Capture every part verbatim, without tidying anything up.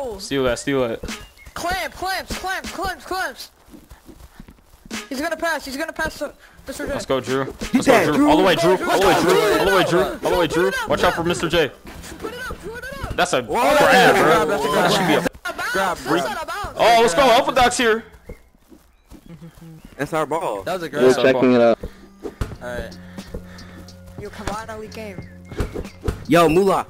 No! Steal that, steal that. Clamp, clamps, clamps, clamps, clamps. He's gonna pass, he's gonna pass to Mister J. Let's go, Drew. Let's go, Drew. All the way, Drew. All the way, Drew. All the way, Drew. All the way, Drew. Watch out for Mister J. Put it up, put it up. That's a grab, bro. That should be a Grab, Oh, let's go. Alpha Doc's here. That's our ball. That was a We're great. checking it out. Alright. Yo, come on, now we game. Yo, Moolah.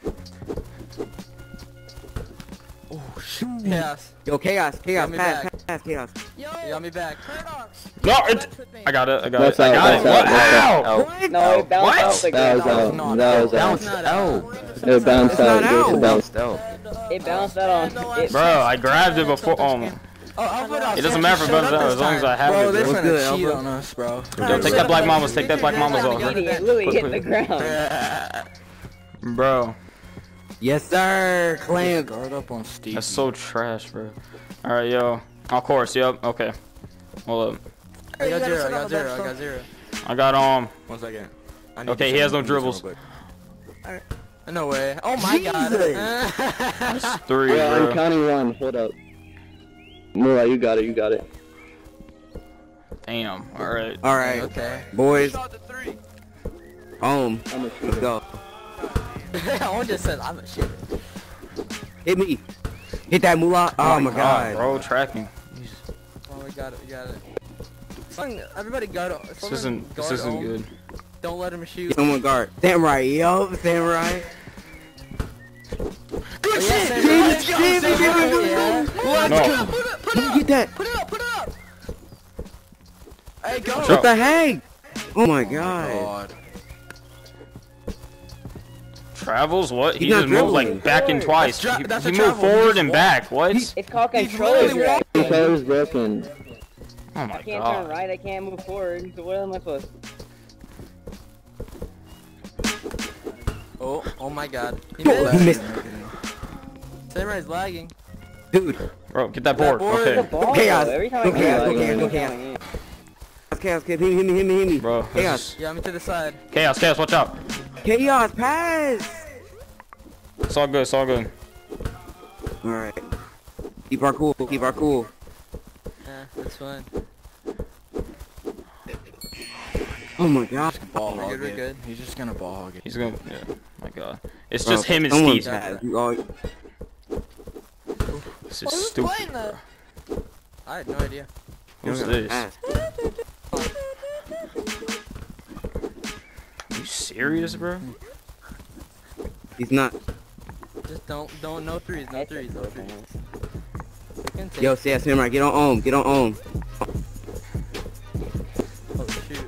Oh shit. Chaos. Yo, Chaos. Chaos. Got me Pass, back. pass, Chaos. Yo, You got me back. Paradox. No, it. I got it. I got That's it. I out, got it. that's What? out, How? What? No, it bounced What? off the That was ground. out. not That was out. out. Bounced out. It bounced It's out. not Dude. It out. bounced. It bounced out on it. Bro, I grabbed it before. Oh, Oh, Alpha Dog. it doesn't matter if it bounces out as long as I have Bro, it. they're Bro. What's finna good, cheat Alpha? on us, bro. Yo, take that Black Mamas. Take that Black Mamas off, bro. It literally hit the ground. Bro, Yes, sir. Clamp. Guard up on Steve. that's so trash, bro. All right, yo. Of course, yep. Okay. Hold up. I got zero. I got zero. I got zero. I got um. One second. I need Okay, to he has send no you dribbles. real quick. No way. Oh my god. That's three, Yeah, I'm bro. counting one. Hold up. Moolah, you got it. You got it. Damn. All right. All right, Okay. boys. Home. I'm a Let's shooter. go. I just said I'm a shit. Hit me. Hit that Moolah. Oh my God, god. bro, tracking. Oh, we got it. We got it. Son, everybody guard. This someone isn't. This guard isn't Ohm. good. Don't let him shoot. Someone guard. Samurai. Yo, Samurai. Good shit, shit, James, Let's go, James, Samurai, James, yeah. Let's No. go, put it, put it Let up. me get that. Put it up, put it up. Hey, go. What the heck? Oh my god. God. Travels? What? He He's not just moved dribbling. like back and twice. That's He, tra- that's he a moved travel. He forward just and walked. back. What? It's called He's controller literally drag. The controller's broken. Oh my I can't turn god. right, I can't move forward. So what am I supposed to? Oh, oh my god. He Oh, he missed. Samurai's lagging. Dude. Bro, get that That board. board- The Okay. ball, Chaos. though. Every time I Go get chaos, it, go it's chaos, go going chaos. in. Chaos, hit me, hit me, hit me, hit me. Bro, this Chaos. is- Yeah, me to the side. Chaos, chaos, watch out. Chaos, pass. It's all good, it's all good. Alright. Keep our cool, keep our cool. Yeah, that's fine. Oh my god. Ball We're hog good, we're it. good. He's just gonna ball hog it. He's gonna, yeah, my god. It's Bro, just him and someone Steve. pass. You all- This Who's is stupid, playing that? bro. I had no idea. Who's you don't this? pass. You serious, bro? He's not. Just don't, don't, no threes, no threes, no threes. You can take- Yo, say Samurai, get on Ohm, get on Ohm. Oh shoot.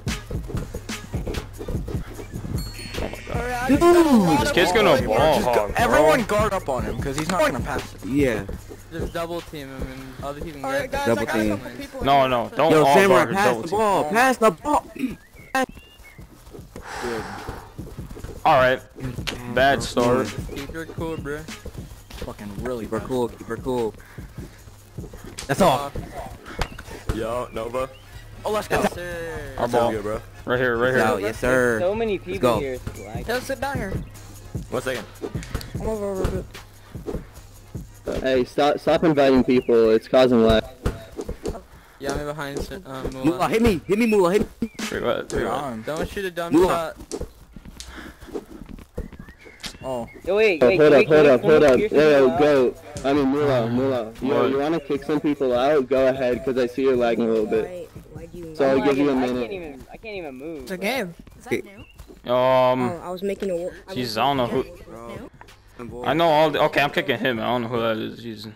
This kid's gonna ball Just go, hog, bro. everyone guard up on him because he's not gonna pass it. Yeah. Just double team him and other people can Alright, get guys, Double I got a team. couple people in No, here. no, don't Yo, all Samurai, guard pass double the team. ball, pass the ball. Alright, bad start. Keep your cool, bro. Fucking really Keep her bad. cool, keep her cool. That's all. Yo, Nova. Oh, let's go. Yes, sir. Our Sounds ball. good, bro. Right here, right It's here. out, yes sir. So many go. people here. It's like, Yo, sit down here. One second. I'm over, over a bit. Hey, stop, stop inviting people. It's causing lag. Yeah, I'm behind um, Moolah, Moolah. hit me, hit me, Moolah, hit me. Wait, what? Wait, Dude, what? on. Don't shoot a dumb Moolah. shot. Oh, yo, wait, Oh, wait, hold wait, up, hold can up, we- hold can up. we Yo, figure yo, this out? go. I mean, Moolah, Moolah. Yo, What? you wanna kick some people out? Go ahead, because I see you're lagging a little bit. Why'd you? So I'll I'm give you a lagging. I minute. can't even. I can't even move. It's a bro. game. Is that new? Um, Oh, I was making a. I was Jesus, I don't know who. New? I know all the. Okay, I'm kicking him. I don't know who that is. Jesus.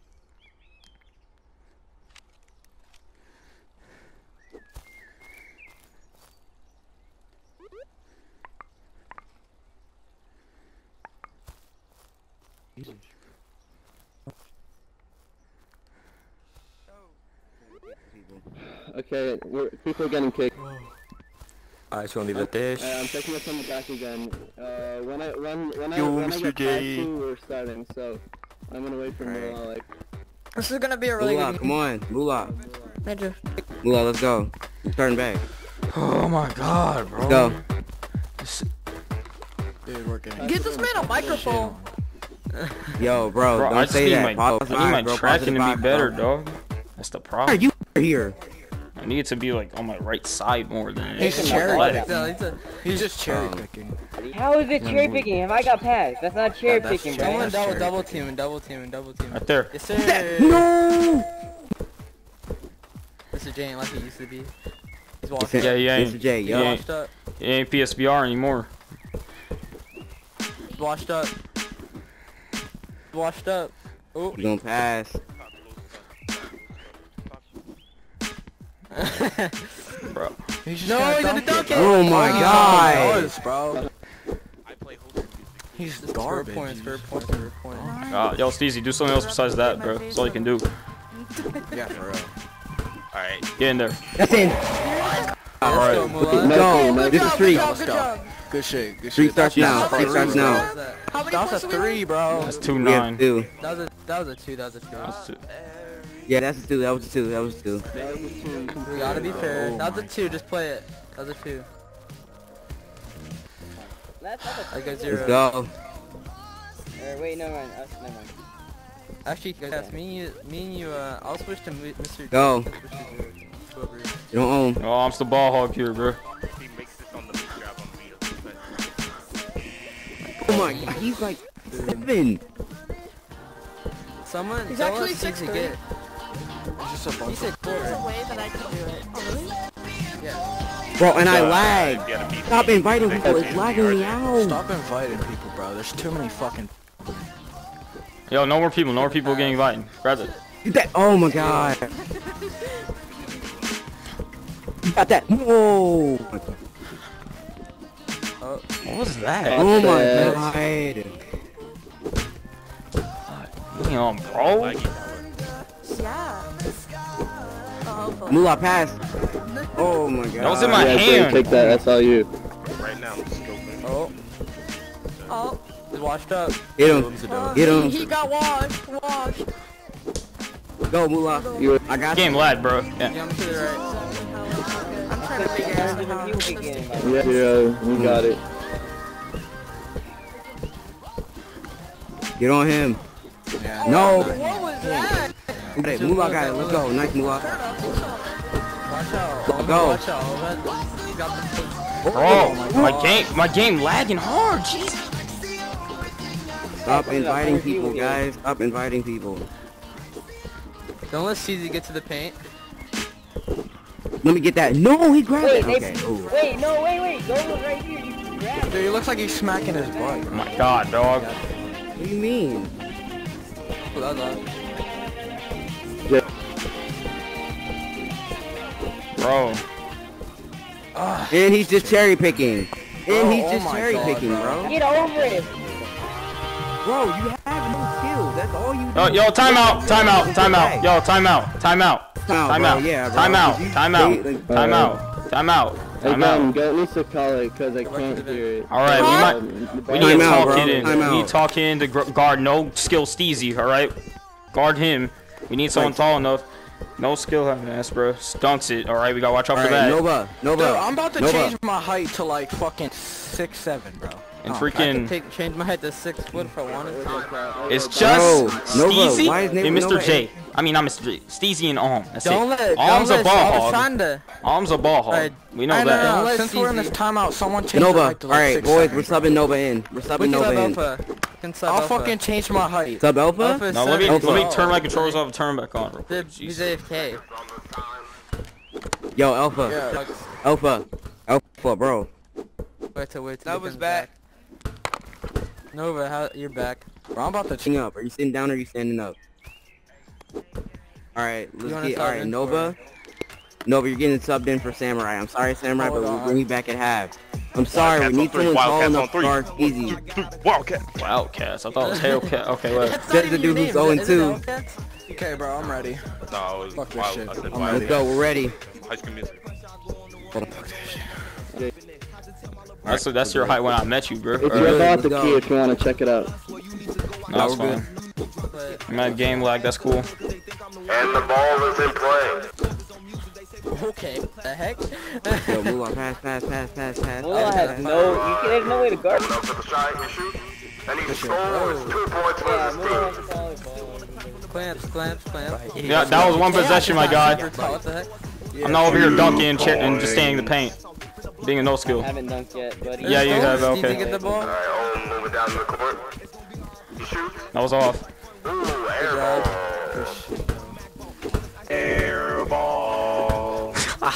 Okay, we're, people are getting kicked. I just wanna leave the dish. Uh, I'm taking us on the back again. Uh, when I when when I Yo, when I Mister get back J. to, we're starting. So I'm gonna wait for Moolah. Like, This is gonna be a really Moolah, good come on, Moolah. Major. Moolah, let's go. We're starting back. Oh my god, bro. Let's go. This- dude, we're getting. Get this man a microphone. Yo, bro, Bro, don't I just say need that. my, Positive I need my vibes, bro. tracking to Positive be vibes, better, bro. dog. That's the Why are problem. you here? I need it to be like on my right side more than He's Taking my cherry ball picking. No, he's a, He's just cherry Um, picking. How is it cherry picking? Have I got passed? That's not cherry that's picking, cherry- bro. someone double cherry double picking. team and double team and double team. right there. Yes sir. No! Mister J ain't like he used to be. He's It's walking. Yeah, yeah. Mister J, He yo. ain't, Washed up. he ain't P S B R anymore. He's washed up. He's washed up. Oh. You gonna pass. Bro. He's just No, gonna he's gonna dunk dunk it. it. Oh my He god! does, bro. He's Spur garbage. points, spur points, spur points. Uh, yo, Steezy, do something else besides that, bro. That's all you can do. Yeah, for real. Alright. Get in there. That's in. Let's Alright. go, Mullah. Go. Good This is job, three. good job, good job. Good shit. Good Three shit. starts now. That's Three starts now. What was that? How many That's a points do we three, win? bro. That's two We have nine. two. That was a that was a two. That was a two. That's two. Yeah, that's a two. That was a two. That was a two. We gotta be fair. Oh That was a two. Just play it. That was a two. That's not a I got Let's zero. go. Or wait, never mind. Us, never mind. Actually, guys, me and you, me and you, uh, I'll switch to Mi- Mister Go. Switch to Drew. Whoever. You don't own. Oh, I'm still ball hog here, bro. Oh my god, he's like seven. Someone, He's someone actually seems to six three. get. He's just a He bunch said of... four. There's a way that I can do it. Oh, really? Yeah. Bro, and I lag. Stop inviting people. It's lagging me out. Stop inviting people, bro. There's too many fucking... Yo, no more people. No more people getting invited. Grab it. That, oh my god. You got that. No. Oh, What was that? Oh my That's god. Damn, bro. Yeah. Oh, Moolah pass. Oh my god. That was in my Yeah, hand. Take that. That's all you. oh, oh. he's washed up. Get him. Oh, Get he, him. he got washed. Washed. Go, Moolah. You. I got Game you. lad, bro. Yeah, Yeah. I'm to the right. I'm trying to figure out Different how people this keep getting is. invited. Yeah, zero. You got it. Get on him. Yeah, No. What was that? Hey, Moolah got it. Let's go. Nice Moolah. Watch out. Go. Watch out. That- He got the Bro, my game, my game lagging hard. Jesus. Stop inviting people, guys. Stop inviting people. Don't let C Z get to the paint. Let me get that. No, he grabbed Wait, it. they, Okay. Ooh. wait, no, wait, wait. Go right here. You grab it. Dude, he looks like he's smacking his butt. Oh my god, dog. What do you mean? Oh, that was loud. Bro. And he's just cherry picking. And Oh, he's oh just my cherry God, picking, bro. bro. Get over it. Bro, you have no skills. That's all you do. Yo, yo, timeout, timeout, timeout. Yo, timeout, timeout. Time Timeout, yeah, bro. timeout, You- timeout, they- like- timeout, timeout, Hey, Gum, timeout. go at least to call it because I can't hear it. Alright, we Huh? might, we need to Timeout, talk bro. it in. We Timeout. need to talk in to gr- guard no skill Steezy, alright? Guard him. We need someone Right. tall enough. No skill having ass, bro. Stunts it, alright? We gotta watch out for Alright, that. Nova. Nova. Dude, I'm about to Nova. change my height to like fucking six seven, bro. And Oh, I could freaking, take, change my height to six foot if I wanted to. it's just Bro, Nova, Steezy why is Nova- and Mister Nova J. I mean, not Mister J. Steezy and Alm. That's Don't it. let, Alm's don't a let ball hog. Alexander. Alm's a ball hog. Alright, We know I know, that. no, Don't let since we're in this C Z timeout, someone change the Nova. height to like Alright, six boys, seven. we're subbing Nova in. We're We subbing can sub Nova in. Alpha. We can sub I'll Alpha. fucking change my height. Sub Alpha? Alpha No, let me, seven. let me Alpha. turn my controls off and turn them back on, bro. Dude, he's A F K. Yo, Alpha. Yeah. Alpha. Alpha, bro. Wait till wait till That he was comes back. Nova, how you're back? Bro, I'm about to Sitting up. Are you sitting down or are you standing up? Alright, let's wanna get. sub Alright, in Nova. Nova, you're getting subbed in for Samurai. I'm sorry, Samurai, Hold but we'll on. bring you back at half. I'm sorry, we need someone tall enough to guard easy. Wildcats. I thought it was Hellcat. Okay, well. That's Says not the even dude your who's name. oh and Is it two. Hellcats? Okay, bro, I'm ready. No, it was Fuck this wild. shit. I said I'm wild. Let's go, we're ready. High School Music. That's that's your height when I met you, bro. It's Alright. your boss let's go. key if you want to check it out. No, that's we're fine. I'm at game lag. That's cool. Okay, the heck? Yo, move on. Pass, pass, pass, pass, pass. Well, I have no, you can, there's no way to guard. And he scores two points for Yeah, his move team. on to volleyball. Clamps, clamps, clamps. Yeah, that was one possession, my guy. What the heck? I'm not over here dunking and, chair and just staying in the paint. Being a no skill. I haven't dunked yet, buddy. Yeah, you have, Did you okay. get the ball? Alright, Ohm moving down the court. He shoots. That was off. Ooh, air ball. Air ball.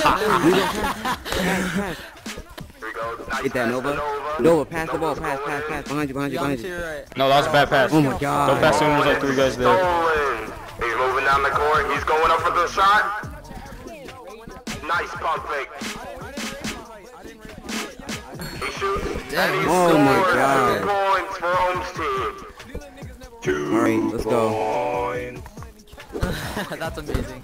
Here we go. Nice Get that, pass Nova. to Nova. Nova, pass the ball, Nova's pass, going pass, in. pass. Behind you, behind you, Y'all behind to you. your right. No, that was a bad pass. Oh my Go god. pass soon. There's like three guys there. Stolen. He's moving down the court. He's going up for the shot. Nice pump fake. He shoots. And he Oh my scores God. two points for Ohm's team. Two Alright, let's go. points. That's amazing.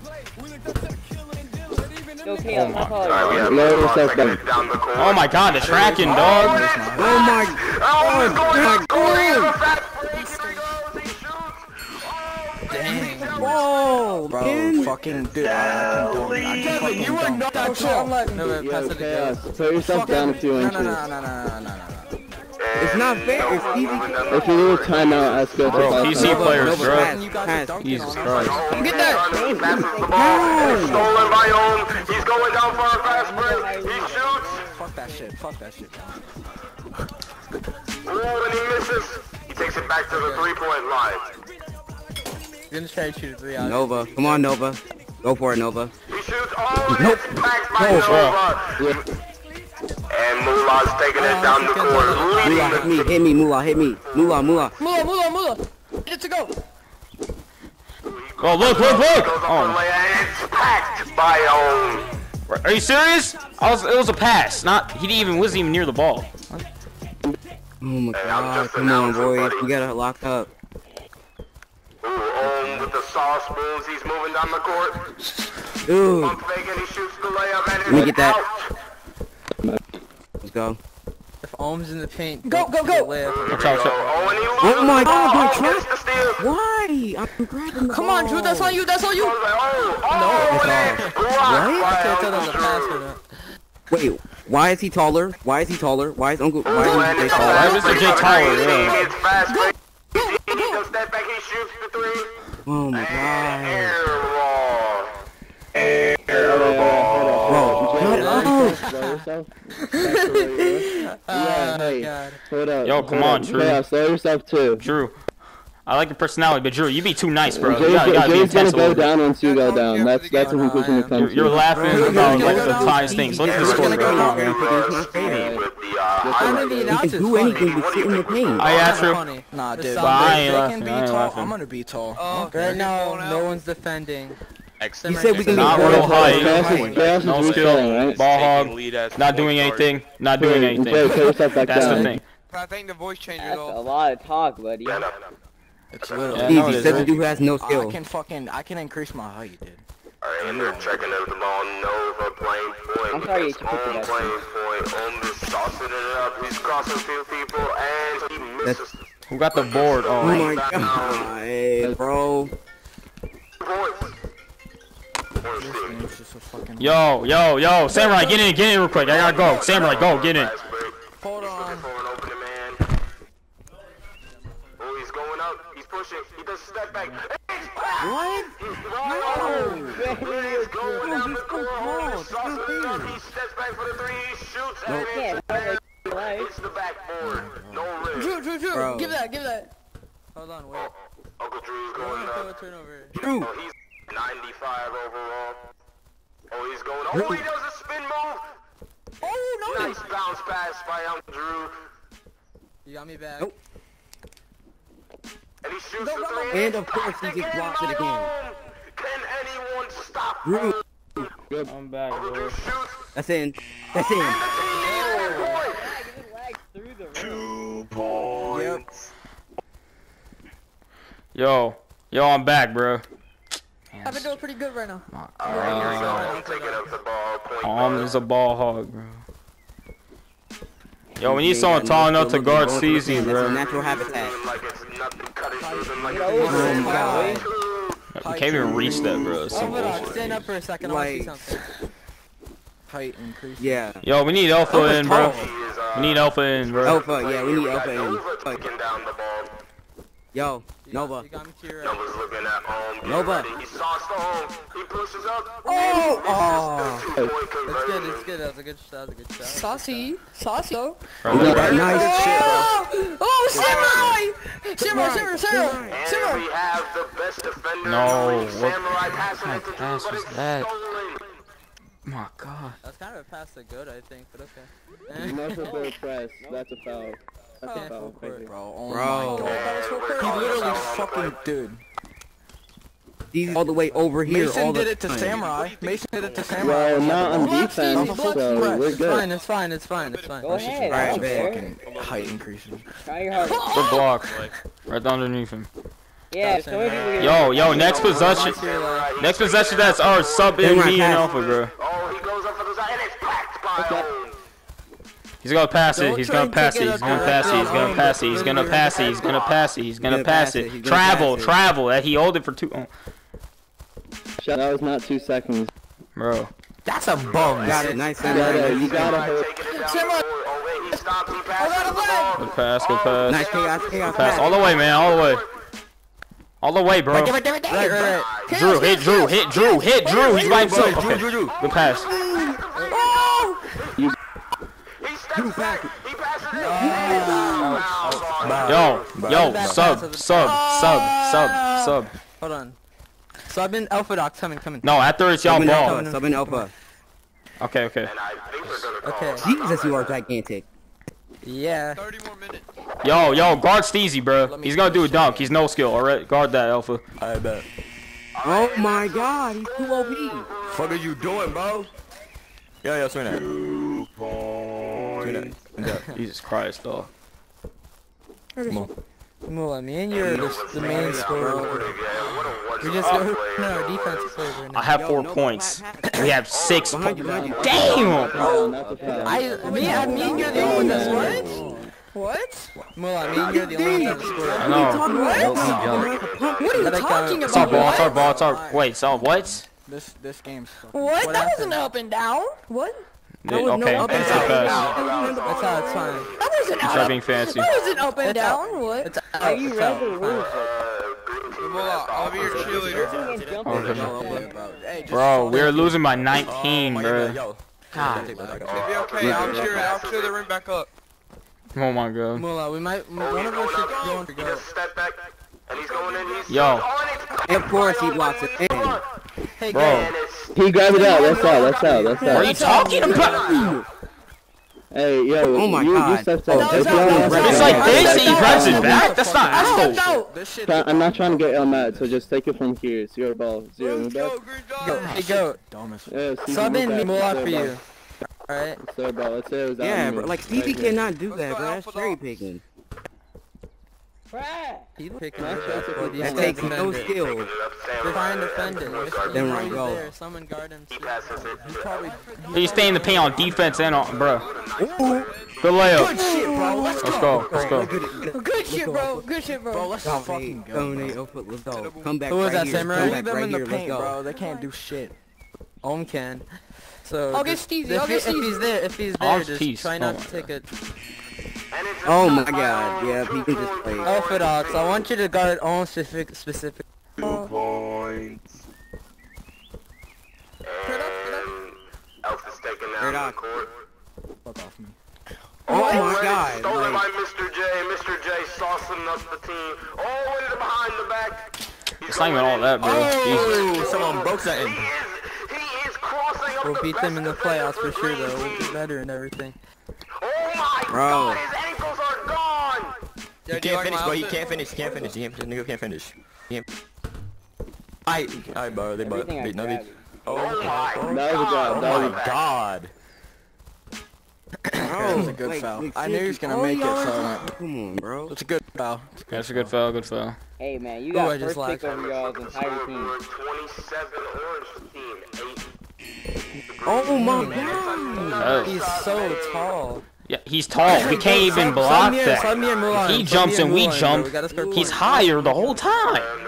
Yo, Caleb, my Alright, we apologies. have Lower Mulan yourself taking down. it down the court. Oh my god, the tracking, dog. Oh my Oh, he's going my up, going in god. a fast break. Here he goes. He shoots. Oh, Dang. Whoa, Bro, man. fucking dude, I condone it. I Kevin, fucking you were don't. not that shit. I'm like, No, but pass Yo, it to Chaos, Caleb. put yourself down a few No, inches. no, no, no, no, no, no, no. It's not fair. It's easy. If you need a timeout, ask go for Bro, five P C times. players, Nova, bro. pass, You guys pass. are dunking Jesus on Christ. Ohm Get that. passes the ball. It's stolen by Ohm. He's going down for a fast break. He shoots. Fuck that shit, fuck that shit. Ooh, and he misses. He takes it back to the three-point line. You're gonna try to shoot a three out. Nova, come on, Nova. Go for it, Nova. He shoots. Oh, and Nope. it's backed by No, Nova. And Mula's taking it down the court, leading Moolah, the hit me, hit me, Moolah, hit me. Moolah, Moolah. Mula, Mula, Mula. Get it to go. Oh, look, look, look. Goes up for the Oh, layup, and it's packed by Ohm. are you serious? I was, it was a pass. Not, he didn't even wasn't even near the ball. Oh my Hey, I'm god, just come on, announcing, boys. buddy. We gotta lock up. Ooh, Ohm with the sauce moves. He's moving down the court. Dude, Pump fake and he shoots the layup and Let me it's get that. out. let's go. If Ohm's in the paint, Go, go, go. layup. Watch out, Here we go. shot. Oh, and he Oh loses my the god, ball. my Oh, gets trap. the steal. Why? I'm grabbing the Come on, Drew. That's on you. That's on you. I was like, oh, oh, and it's blocked What? by I can't tell Uncle that's a pass or Drew. not. Wait, why is he taller? Why is he taller? Why is Uncle? Why Ooh, is and Uncle Jay it's a taller? Why fast was break Jay for the taller? green Yeah. team. It's fast break. He goes step back. He shoots the three. Oh my And god. air ball. Air Hold ball. on, Shut Jay, up. slow yourself. Back to where you were. Oh Yeah, my hey, god. hold up. Yo, hold come on, up. Drew. Chaos, slow yourself too. Drew. I like your personality, but Drew, you be too nice, bro. You Jay's, gotta, you gotta be Jay's gonna intense a go little bit. down once you go down. That's that's a conclusion to come You're, to. you're laughing about like the tiniest things. Look at the score, bro. Come on, man. It's my favorite. With the, uh, I highlight. mean, You that's can do anything but sit in the paint. I asked her. funny. Nah, The dude. sound But I If ain't they laughing, can be I ain't tall, laughing. I'm gonna be tall. Oh, right now, no one's defending. You said we can be Not tall. real height. Chaos is, Chaos is No resetting, skill. right? Ball hog. Not doing anything. Not doing Jay, anything. Jay, put yourself back That's the down. thing. I think the voice changer That's though. a lot of talk, buddy. Yeah, no. It's Yeah, literally. no, it Easy, is, says the right? dude who has no I skill. can fucking, I can increase my height, dude. Alright, and they're checking out the ball. Nova playing point. I'm sorry, It's you took Ohm that. playing point. Ohm is saucing it up. He's crossing two people and he misses. Who got the board? Oh Oh, my god, bro. Points. This game's just a fucking. yo, yo, yo, Samurai, get in, get in real quick. I gotta go. Samurai, go, get in. Hold Looking on. for an opening man. Oh, he's going up. He's pushing. He does a step back. What? He's wrong. He's going down the court. Ohm is saucing it up. He steps back for the three. He shoots and Yeah, it's that's there. right. Hits the backboard. No risk. Drew, Drew, Drew. Bro. Give that, give that. Hold on, wait. Uncle Drew's We're going gonna throw a up. turnover. Drew. Oh, he's ninety-five overall. Oh, he's going. Oh, he does a spin move. Oh, no. Nice bounce pass by Uncle Drew. You got me back. Nope. And he shoots Go, the go, go. three. And of course he just blocks it again. Can anyone stop Drew. him? I'm back, Uncle Drew bro. shoots. That's in. That's in. Two points. Yo, yo, I'm back, bro. I've been doing pretty good right now. Alright, here we go. Taking up the ball. Point Arm guard. is a ball hog, bro. Yo, we need someone tall enough to guard C Z, That's a bro. natural habitat. Like it's nothing cutting through them like Oh it's my God. We can't even reach that, bro. It's Oh, some hold on. bullshit. Stand up for a second. I want to see Like- something. Height increase. Yeah. Yo, we need Alpha in, bro. He is uh, We need Alpha in, bro. Alpha, yeah, we need Alpha in. Nova taking down the ball. Yo, You Nova. got, you got me to your right. Nova's looking at home. Nova. He sauced the home. He pushes up. Oh! Oh. Two-point It's good, conversion. it's good. That was a good shot. That was a good shot. Saucy. Saucy. Oh! Right. Nice. Oh! Samurai! Samurai! Samurai! Samurai! And Samurai! we have the best defender No, in the league. what Samurai passing kind it to of pass Drew, but was it's that? stolen. My God. That's kind of a pass to good, I think, but okay. That's a fair press. That's a foul. That's Okay. a foul. Thank you. Bro, oh Bro. my god. That was full court. He literally fucking, dude. He's all the way over here. Mason all the did it to time. Samurai. Mason did it to Samurai. Well, not on Block defense, Stevie, block so Stevie. we're It's good. fine, it's fine, it's fine, it's fine. Go ahead. I Alright, don't care. Fucking height increases. Try your hardest. Good block. Right underneath him. Yeah, so many people get- Yo, yo, next possession. Next possession, that's our sub in me and Alpha, bro. Oh, he goes up for the side, and it's backed by home. He's gonna pass it. Don't He's try gonna and pass take it. it He's up gonna there. pass it. He's gonna Um, pass it. He's gonna pass it. He's gonna pass it. He's gonna pass it. He's gonna Travel, pass it. travel. That he hold it for two. Oh, That was not two seconds. bro. That's a bum. Got it. Nice. You gotta, Samurai. you gotta hurt. Taking it down Samurai. the court. Oh, wait, he stopped. He I passed got it a to the leg. ball. Good pass. Good pass. Nice chaos, chaos, Pass all the way, man. All the way. All the way, bro. Right, right, right. Drew, hit Drew, hit Drew, hit Drew. He's by himself. Okay. Good pass. Oh! He steps back. He passes it. Oh, Yo, yo, sub, sub, sub, sub, sub. Hold on. Sub in Alpha Doc, coming, coming. No, after it's y'all Sub in ball. Alpha. Sub in Alpha. Okay, okay. And I think they're gonna call Okay. Jesus, you are gigantic. Yeah. thirty more minutes. Yo, yo, guard Steezy, bro. He's gonna do a dunk. He's no skill. Alright, guard that, Alpha. I bet. Oh my God, he's too O P. Fuck are you doing, bro? Yo, yo, swing that. Swing that. Jesus Christ, though. Come on. Mula, me and you're the, the main scorer. We just go. go no, our defensive player right I now. have Yo, four no, points. pass, pass. We have six. Behind you, po- behind you. Damn! Oh, that's a foul. I, me, I, me and you're the only one that's scored. What? Mula, me and you're the only one that's scored. I know. What? What are you Let it go. talking It's our about? ball. It's our What? ball. It's our. Wait, it's our what? This this game's fucking. What? What That happened? wasn't up and down. What? Okay, was no up and that's down. a pass. That's how it's fine. That wasn't Try up. being fancy. That wasn't up and It's out. down. What? It's out. Are you It's ready out. to lose? I'll be your cheerleader. You jump Oh, in. okay. Hey, just Bro, fall we're in. losing by Oh, nineteen, my bro. God, yo. God. Take that back It'll up. be okay. I'll cheer. I'll cheer the ring back up. Oh my God. Mula, we might, one Oh, he's of going us should up. go and He go. just stepped back, and he's going in. He's Yo. Oh, and it's- And of course he blocks it in. Hey, Bro. guys. And it's He grabbed it out. That's out. That's out. That's What are you out. talking about? Hey, yo. Oh my you, God. You stepped Oh, out. that was It's out, not that on was the out. It's record. like this, and he grabs it back? That's not I stepped out. out. This shit. Try- I'm not trying to get uh, mad, so just take it from here. Zero ball. Zero. Let's Back. go, green Go, dog. hey, go. Dumb as Yeah, Stevie, Sub move in back. Mula Zero for ball. you. Alright? Zero ball. Let's say it was out Yeah, of bro. me. Like Stevie Right here. cannot do Let's that, go bro. That's Alpha cherry Dog. picking. Trash. He's picking Nice it shot, up, that's bro. a He's That gotta takes no defend it. skill. They're trying to defend it. Mr. Then right, He's go. there. Someone guard him. He passes it. He's probably. He's staying the paint on defense and on, bro. Good layup. Good shit, bro. Let's Let's go. go. Let's go. Good shit, bro. Good shit, Bro, bro. let's Dominate, fucking go. dominate, bro. Alpha, let's go. Come back Who was right that, here. Samurai? Come Leave back them right in the here. Let's paint, go. bro. They can't do shit. Ohm can. So. I'll get just- Steezy, If, I'll he- get if Steezy. he's there, if he's I'll there, just tease. try not Oh to take a. And it's a Oh my stop by God. home. Yeah, Two he can just points. play. Alpha Dogs, I want you to guard Ohm specific, specific. Two points. And Alpha's taking down Third the out. court. Fuck off me. Oh my Already God. stolen Like, by Mister J. Mister J saucing up the team. Oh, into behind the back. He's It's not even going all in. that, bro. Jesus. Oh, someone broke He something. is, he is crossing up We'll the beat best them in the defender playoffs for sure, three. though. We'll be better and everything. Oh my Bro. God, his ankles are gone. Yeah, He do you can't like finish, my bro. He outfit? can't finish. He can't finish. He can't, this nigga can't finish. He can't. I, I, bro. They, bro. Everything I They, no, they. grab. Oh, Oh my That was a God. job. oh That was my God. bro, was a good like, foul. like, I knew he was gonna all make it, y'all so I are- went. Come on, bro. It's a good foul. That's a good foul. Good foul. Hey man, you Ooh, I got just first pick lagged. over y'all's entire team. Scoreboard, twenty-seven orange team, eight. Oh my God. Oh. He's so tall. Yeah, he's tall. We can't even block Sub me and- that. sub me and Mulan. He Sub jumps me and we Mulan, bro. jump. We gotta score He's points. higher the whole time.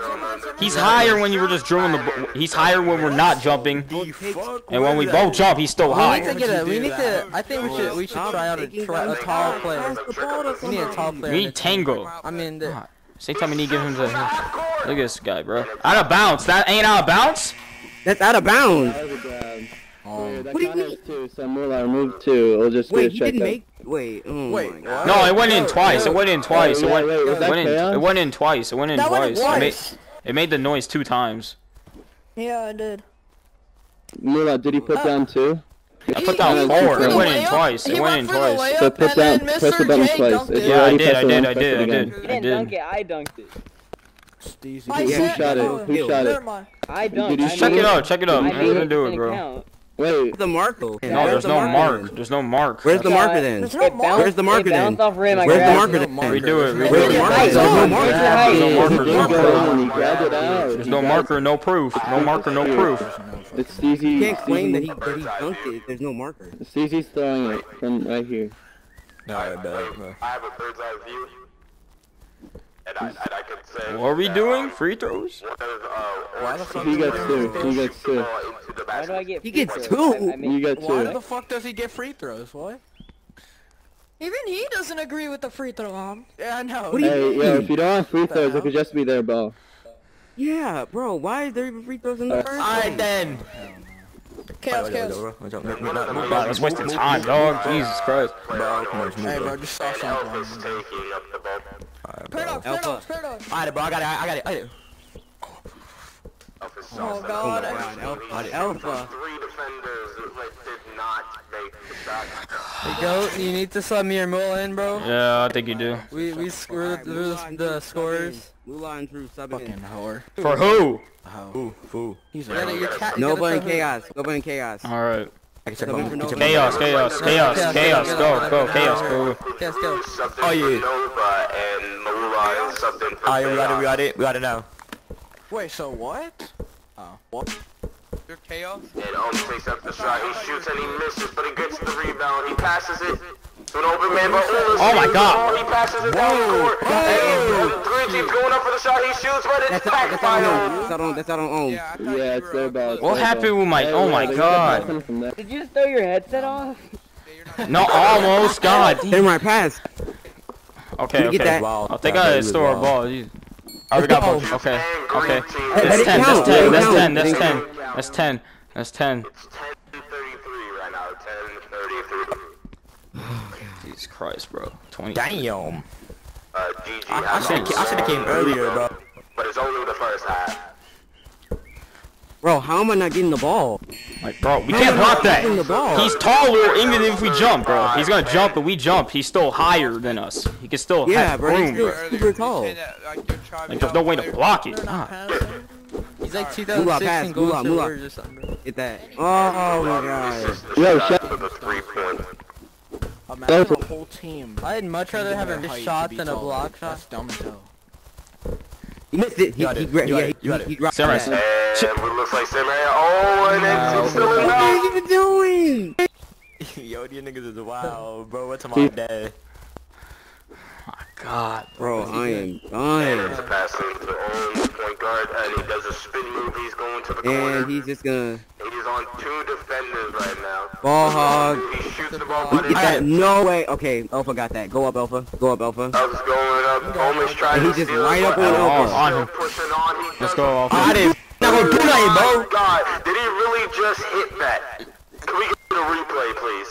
He's higher when you were just drilling the. b- He's higher when we're not jumping, and when we both jump, he's still We need higher. to get a. We need to. I think we should. We should try out a, try, a tall player. We need a tall player. We in need the team. Tango. I mean, the, Same time we need to give him the. Look at this guy, bro. Out of bounds. That ain't out of bounds. That's out of bounds. That was a grab. What That do you count mean? as two, so Moolah removed two. We'll just Wait, get he a check didn't up. make. Wait. Oh Wait, my God. No, it went in twice. It went in twice. It Wait, went. wait, was It that went in. chaos? It went in twice. It went in That went in twice. It made. twice. It made the noise two times. Yeah, I did. Moolah, did he put down two? I put down He- four. It he went in layup. twice. He It went in went for the twice. layup, So put and down, then press Mister the button J twice. dunked If it. you Yeah, I already did. pressed I it did. once, I press did. it I again. did. You I didn't did. dunk it, I dunked it. I Yeah, said- who shot it? oh, Who shot it? never mind. I dunked. Did he I Check made it out. Check it out. I I'm made gonna it do it, didn't bro. count. Wait, the mark though. No, Where's there's the no marker mark. then? There's no mark. Where's the Yeah, marker then? There's no It mark. bounced, Where's the marker it bounced then? off rim. I Where's the grabbed marker it. then? Redo it. Where's Redo the it. marker? Hey, There's no John, marker. where's the height? There's no marker. He There's didn't no go proof. in and he grabbed it out. There's He no got- marker. No proof. No marker. No proof. It's Steezy. You can't claim that he Steezy- that he dunked it if there's no marker. Steezy's throwing it from right here. No, I bet. No. I have a bird's eye view. And I, and I could say. What are we that, doing? um, Free throws? one of, uh, Why the Orange fuck He do gets we two. do He this? gets two. ball into the Why do basket. I get He free gets throws? two. I, I mean, You got Why two. the fuck does he get free throws? What? Even he doesn't agree with the free throw arm. Yeah, I know. What do you Hey, mean? yo, if you don't have free throws, it could just be their ball. Yeah, bro. Why is there even free throws in the first Alright place? then. Chaos, chaos. God, that's wasting time, dog. Jesus Christ. Bro, come on, Hey, bro, just stop something. Elvis taking up the ball. Paradox, Alpha. paradox, paradox. Alright, bro, I got it. I got it. I got it. Elvis Oh Johnson. god. God, Alpha. Alpha. Three defenders like, did not make the shot. Hey, Goat, you need to sub me or Mula in, bro. Yeah, I think you do. We we screwed through the, the scores. Moolah and Drew subbing Fucking in. whore. For who? Ooh, fool. He's You gotta, a you cat, you Nova gotta and sub him. Chaos. Nova and Chaos. All right. I can check Subbing my for get Nova. your Chaos, chaos, chaos, chaos. Go, go, chaos, go. Chaos, go. Subbed in Oh, for yeah. Nova and Moolah and subbed in for Alright, we got it. We Chaos. got it. We got it now. Wait, so what? Oh. What? You're chaos? And um takes up the shot. He shoots and he misses, but he gets the rebound. He passes it to an open man, but Oh my God. He passes it down the court. And the three teams going up for the shot. He shoots, but it's That's out, that's out on backfire. That's out on. That's out on Ohm. Yeah, I thought Yeah, you it's were their up. ball. it's What their happened ball. with my- Hey, oh my they kept God. passing from there. Did you just throw your headset off? No, almost. God. Hit him right pass. Okay, You get okay. that? Wow. I think I store a ball. You- I already got both. Okay, okay. That That's didn't ten. count. That's ten. That That's didn't ten. That's count. ten. That's ten. That's ten. It's ten thirty-three right now. ten thirty-three. Jesus Christ, bro. Twenty. Damn. Uh, G G I, I has should I should have came earlier, bro. but it's only the first half. Bro, how am I not getting the ball? Like, bro, we How can't am I block not that. getting the ball? He's taller even if we jump, bro. He's gonna jump, but we jump. He's still higher than us. He can still Yeah, have bro, he's room, still bro. super tall. Like, there's no way to block it. They're not Ah. passing. He's like Moolah, pass, two thousand sixteen Golden Moolah, State Moolah. Warriors or something, bro. Get that. Oh my god. Yo, shut For the three point. Imagine a whole team. I'd much rather have a their height shot to be than a taller. block shot. That's dumb as hell. He missed it. He, You got he, it. gra- You got yeah, it. he, You got it. he dropped Samurai. that. And it looks like Sam Oh, and it's, it's still in What now. are you even doing? Yo, these niggas is wild, bro. What's my day? God. Bro, I am And dying. it's passing to Ohm, point guard, and he does a spin move. He's going to the corner. And he's just gonna He's on two defenders right now. ball hog. He shoots the ball, He but get it's that. No way. Okay, Alpha got that. Go up, Alpha. Go up, Alpha. Elvis going up. Ohm is trying And he to just steal right it, up but on Elvis Alpha. is On still him. pushing on. He Let's doesn't- go off. I didn't. Not gonna do nothing, Oh, bro. God, did he really just hit that? Can we get a replay, please?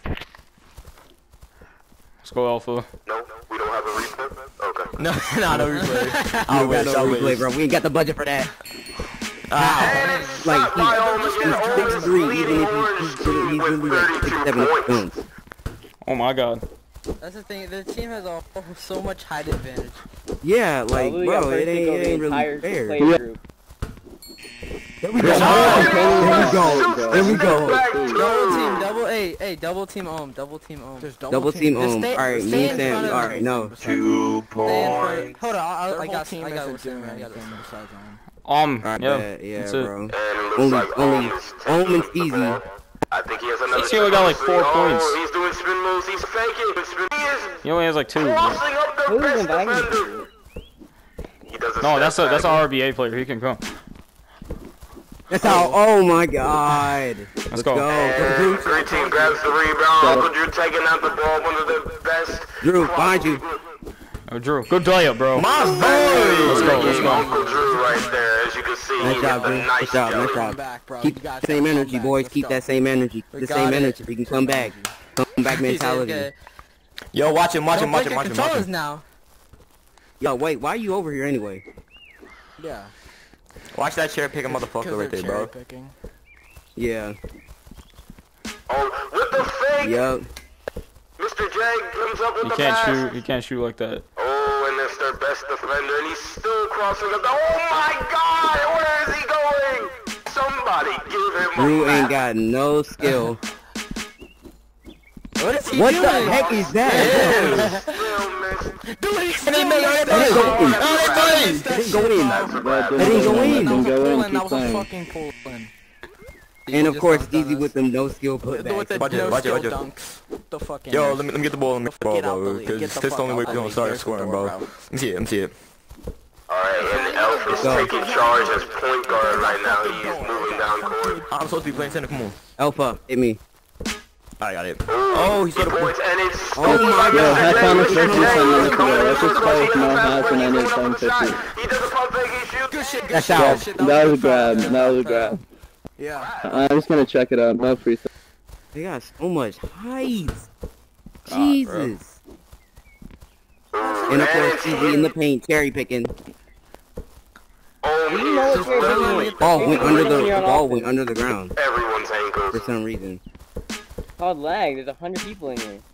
Let's go, Alpha. No, we don't have a replay. Okay. No, no, no replay. I I got wish. I no wish. replay, bro. We ain't got the budget for that. And it's Like, stopped by Ohm he's, again. Ohm he's is six three, leading even if Orange he's, he's, team he's with really like thirty-two sixty-seven points. points. Oh my God. That's the thing. The team has a, so much height advantage. Yeah, like, Probably got bro, first it pick ain't, over it the ain't really entire fair. play Yeah. group. There we go. There we go. There we go. Double team, double A, hey, double team Ohm, double team Ohm. There's Double team Just Ohm. stay- Alright, stay me in Sam. front of Alright, no. Two Stay in front. points. Hold on, I, Their I whole got, team I got isn't what's doing in there. I got anything it. besides Ohm. Um, Alright, yeah. bet, yeah, That's it. bro. And it looks Only, like only, Ohm is Ohm taking and up the Steezy. ball. I think he has another. He only got like four oh, points. He's doing spin moves. He's faking. Spin. He is He only has like two. Bro. crossing up the Who's best inviting defender. you? He does a No, that's a step that's an back. R B A player. He can come. That's how. Oh my God. Let's Let's go. go. And Drew, green team grabs the rebound. Uncle Drew taking out the ball. One of the best. Drew, behind you. Oh, Drew, good layup, bro. My boy! Let's go, let's go. Uncle Drew right there. As you can see, Nice he job, hit the Drew. nice Good job, jelly. nice job. Back, bro. Keep You guys the same gotta come energy, back. boys. Let's Keep go. that same energy. We The got same it. energy. We can come back. Come back mentality. Okay. Yo, watch him, watch him, Don't watch break him, your watch him, watch controllers him. now. Yo, wait. Why are you over here anyway? Yeah. Watch that chair pick a motherfucker right there, bro. Picking. Yeah. Oh, with the fake. Yup. Mister J comes up with You the can't pass. shoot. You can't shoot like that. Oh, and that's their best defender, and he's still crossing up. Oh my God, where is he going? Somebody give him Drew a ain't map. got no skill. What is he What doing? the heck is that? Still missed. Dude, he's still made That didn't go in. That That didn't go in. That's a That wrap. didn't go in. was a Go in, pull-in. keep That was a playing. fucking pull-in. And of Just course, dunked on Deezy us. with them no skill With the, with putbacks. the Watch it, no watch it, skill watch it. dunks. The fucking. Yo, let me, let me get the ball, let me get the ball, Get out the bro. league, Because get the this is the only fuck way out we're the gonna league, start there's the scoring, door, bro. bro. Let me see it, let me see it. Alright, and Elf is Go. taking charge as point guard right now. He is moving down court. I'm supposed to be playing center, come on. Alpha, hit me. I got it. Ooh, Oh, he's he got a points, and it's Oh my stolen by God. Mister Half J. time is Mister fifty, J ten is minutes to go. going Let's in just the play pass, with no but half when and he's then going time up with the shot, fifty. he does a pump fake, he shoots. Good shit, good That's shit, out. good shit. That was a good grab. foul. That was a grab. Yeah. I'm just gonna check it out. No free throw. They got so much height. bro. Jesus. And of course, Deezy in the paint, cherry picking. Oh, Do you know he's what you're literally doing? Ball went under the, the You're on ball offense. went under the ground everyone's for ankles. some reason. Called lag. There's a hundred people in here.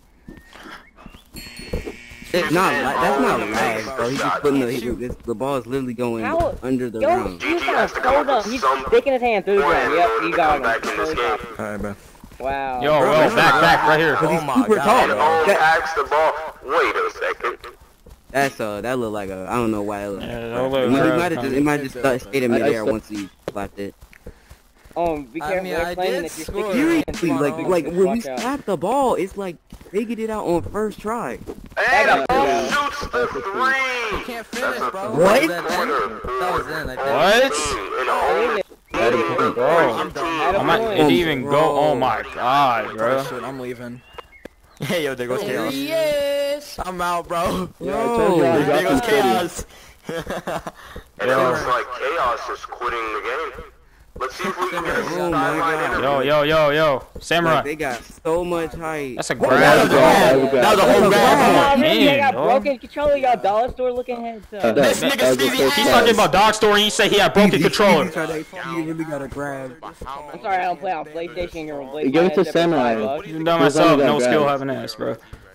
It's not. la- That's not lag, bro. He's just putting the he, this, the ball is literally going How- under the Yo, ground. he's got hold up. He's sticking his hand through the ground. Yep, you got back in this him. game. Alright, bro. Wow. Yo, Bro, yo, that's back, not back, lag. right here. Cause he's Oh my super God. tall. And Ohm That, packs the ball. Wait a second. that's uh, that looked like a. I don't know why it looked. Yeah, Like that it looked might, it grab might have just. It might just uh, stayed in I- I midair saw- once he slapped it. Um, be I careful. mean, They're I claiming did if you're score. sticking your hand Seriously, through like the like ground, when we watch out. slap the ball, it's like figured it out on first try. And got Ohm it. shoots the three. Can't That's finish, a bro. What? Was that in? That was in, I think. What? And Ohm That is pretty Bro, I'm done. Had a I'm not, it point. didn't even go. Bro. Oh my god, bro. Shit, I'm leaving. Hey, yo, there goes There chaos. he is. I'm out, bro. Yeah, I told you I Yo, was There goes dropping thirty. chaos. And it looks like Chaos is quitting the game. Let's see if we can get a Oh my sideline God. interview. Yo, yo, yo, yo. Samurai. like, they got so much height. That's a That was grab. a grab. That was a grab. That was a whole That's a grab. grab. Oh, really? They Man, got dog. broken controller. You got dollar store looking heads Uh, up. This that- nigga that was the Stevie, first He's pass. talking about dog story. He said he had broken controller. He really got a grab. I'm sorry, I don't play on PlayStation. You're on PlayStation. Give it to Samurai. You done He's myself. only got No skill grabs. having ass, bro.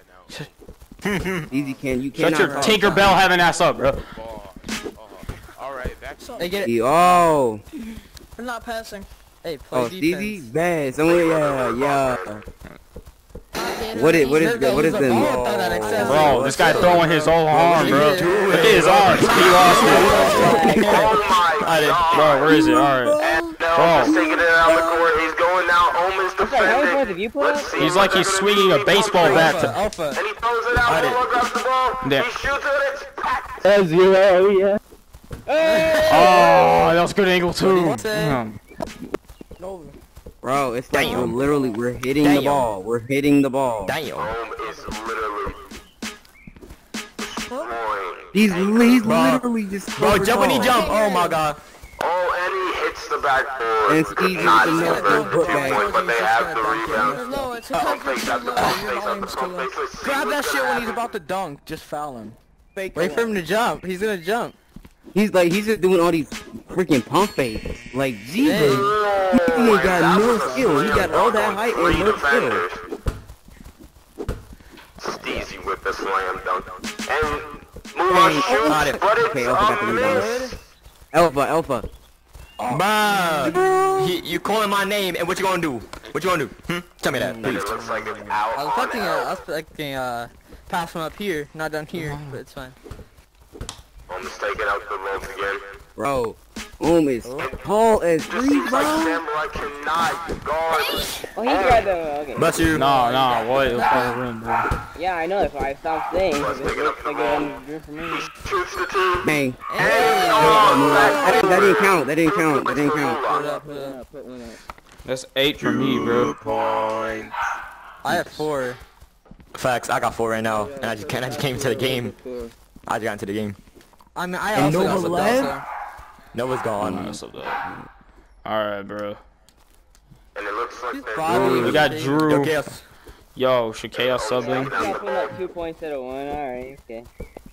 Easy can you Shut cannot. your talk. Tinkerbell having ass up, bro. Alright, that's They get it. Oh, I'm not passing. Hey, play oh, Stevie, defense. bad. Someone, yeah, yeah. What is, what is, There what is goes the them? ball, throw that excess. Bro, this guy throwing his whole arm, bro. What are you Look at his arms. He lost it. Oh my God. Bro, where is it? Alright. And now he's taking it out the court. He's going now. Ohm is I'm sorry, how many points defending. have you put Let's up? see He's what like they're he's gonna swinging do. a baseball bat Alpha, to... alpha. And he throws it out. Moore grabs the ball. There. He shoots it. It's packed. That's zero, yeah. Oh, that was good angle too. What do you say? Damn. Bro, it's like we're Damn. literally we're hitting the Damn. ball. We're hitting the ball. Damn. Ohm is literally destroying. He's he's Bro. literally just Bro, covered jump when he ball. jump. Oh my god. Oh, and he hits the backboard. And Stevie Not with the convert no- the put two back. point, but they have the rebound. It's low. It's Pump because fake, it's too that's the low. pump Your fake, that's volume's the too pump low. fake. Let's see Grab that what's shit gonna when he's happen. about to dunk. Just foul him. Fake Wait for him to jump. He's gonna jump. He's like he's just doing all these freaking pump fakes. Like Jesus, he Oh, ain't got that no was a skill. He got slam all dunk that on height three and no skill. defenders. Steezy with the slam dunk. And move on, Got shoots, it. but it's Okay, Alpha got the a rebound. miss. Alpha, Alpha. Bruh. He, you calling my name and what you gonna do? What you gonna do? Hmm? Tell me that, And please. it looks like it's out I was on expecting a, I out. was expecting uh, pass from up here, not down here, but it's fine. Holmes taking out the ropes again. Bro, Ohm is tall as Just seems freak, like bro. Samurai cannot guard. Oh, he grabbed the. Okay. Bless you. Nah, nah, what? It was part of the rim, bro. Yeah, I know. That's why I stopped saying. Because it looks like a good for me. Shoots the team. Bang. And oh, That, that didn't count. That didn't count. That didn't count. Put it up, put it up, put one up. That's eight for me, bro. points. I have four. Facts. I got four right now, and I just can't. I just came into the game. I just got into the game. I mean, I And also Nova got some left? also. Nova's gone. That's up there. Alright, bro. And it looks like they're Probably We got Yo, Drew. chaos. Yo, Shakeo subbing. Yeah, putting up two points instead of one. Alright, okay.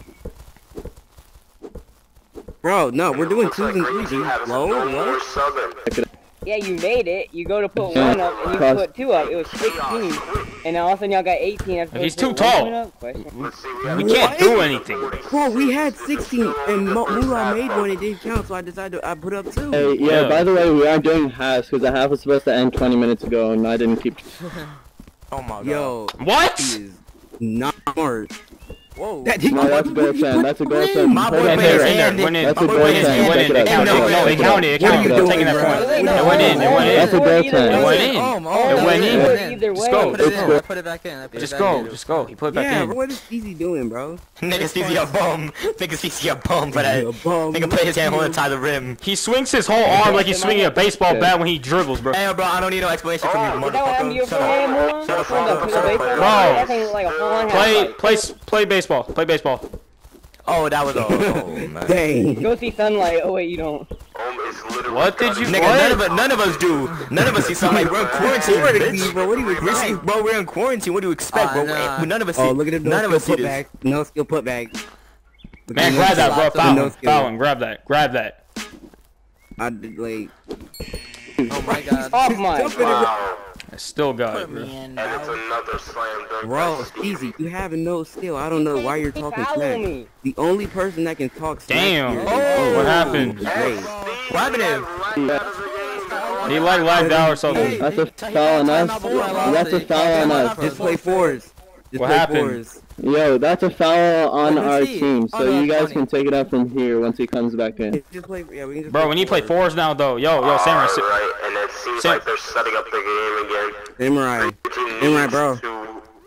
Bro, no, we're doing looks twos like and Green threes, Team dude. has Low? no more What? Southern. Yeah, you made it. You go to put one up, and you put two up. It was sixteen. And now all of a sudden y'all got eighteen. After He's you too put one tall. up? Question. Let's see, We can't do anything. Bro, we had sixteen, and Mo- Moolah made one. It didn't count, so I decided to I put up two. Hey, yeah, Yeah. by the way, we aren't doing halves because the half was supposed to end twenty minutes ago and I didn't keep. Oh my god. Yo, What? he is not smart. Whoa. That he No, that's a goal send. That's a goal send. My boy Hold on, played his hold on. hand. Went in. That's a My goal boy played his send. It went hand. in. Check It it out. counted. No, No, it counted. It What are counted. you I'm doing, taking that bro? point. Wait, It no, went in. It no, went no, in. That's a no, goal either send. It way. went in. Oh, oh, It oh, went I in. put it in. Either way. I Just go. put it It's in. cool. I put it back in. I put Just it back go. in. Just go. He put it back Yeah, in. bro, what is Easy doing, bro? Nigga sees he a bum. Nigga sees he a bum for that. A bum. Nigga play his hand holding inside the rim. He swings his whole arm like he's swinging a baseball bat when he dribbles, bro. Hey, bro, I don't need no explanation from you, Is that what happened to your motherfucker. Shut hand, up. Moon? Shut up, From the- bro. from the Shut up, baseball? bro. Bro. That thing looked like a full-on Play, half-pipe. play, play baseball. Play baseball. Oh, that was a. Oh, man. Dang. Go see sunlight. Oh wait, you don't. Home is literally What did you? Nigga, What? none of us, none of us do. None of us see something. Like, we're in quarantine, bitch. Bro, what do you We're see, expect? bro, we're in quarantine. What do you expect, Ah, bro? nah. We- None of us see. Oh, look at the no none of skill us see put this. back. No skill put back. Look Man, at the grab no that, bro. skill. Foul No him. skill. Foul him. Grab that. Grab that. I did like. Oh my god. Off mine. Wow. I still got it, Put bro. me in, And it's bro. another slam dunk. Bro, by it's Stevie. easy. You have no skill. I don't know why you're He talking following smack. me. The only person that can talk smack Damn. here is- Oh, what happened? is Hey, Ray. Steve, What happened to him? right out of the game. He like lagged out or something. That's a foul on us. That's a foul on us. Just play fours. Just What play happened? fours. Yo, that's a foul on Let me our see. team, Oh, so no, you guys funny. can take it up from here once he comes back in. Just play. Yeah, we can just Bro, play we need to play fours now, though. Yo, yo, Samurai. sit- Alright, and it seems Sam- like they're setting up the game again. Samurai. Team Samurai, needs bro. to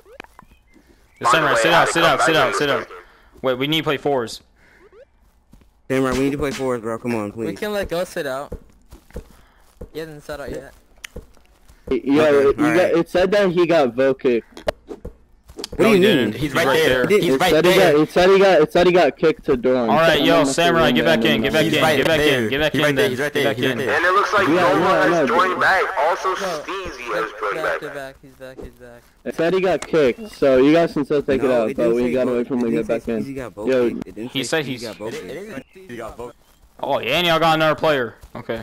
The Samurai, find a sit way out, how to sit come out, back sit in out, this sit game. out. Wait, we need to play fours. Samurai, we need to play fours, bro. Come on, We please. can let go sit out. He hasn't set out yet. Yo, Okay, you alright. got, it said that he got vote kicked. What do No, you he mean? didn't. He's right there. It He's It right said he got, there. it said he got, it said he got kicked to dorm. All right, So yo, I must have Samurai, been get back there in, get and back He's in, right get back there. in, get back He's in, right there. then. He's right Get there. back He's right in. there. And it looks like Yeah, no I know, one I has know, joined but- back. Also, No. Steezy has joined Back back. to back. He's back. He's back. It said he got kicked, so you guys can still take it No, out, it but didn't we say gotta vote- wait for him to it get didn't back say in. Steezy got vote Yo, kicked. It didn't he say said Steezy he's- got vote It kicked. is. You got vote. Oh, yeah, and y'all got another player. Okay.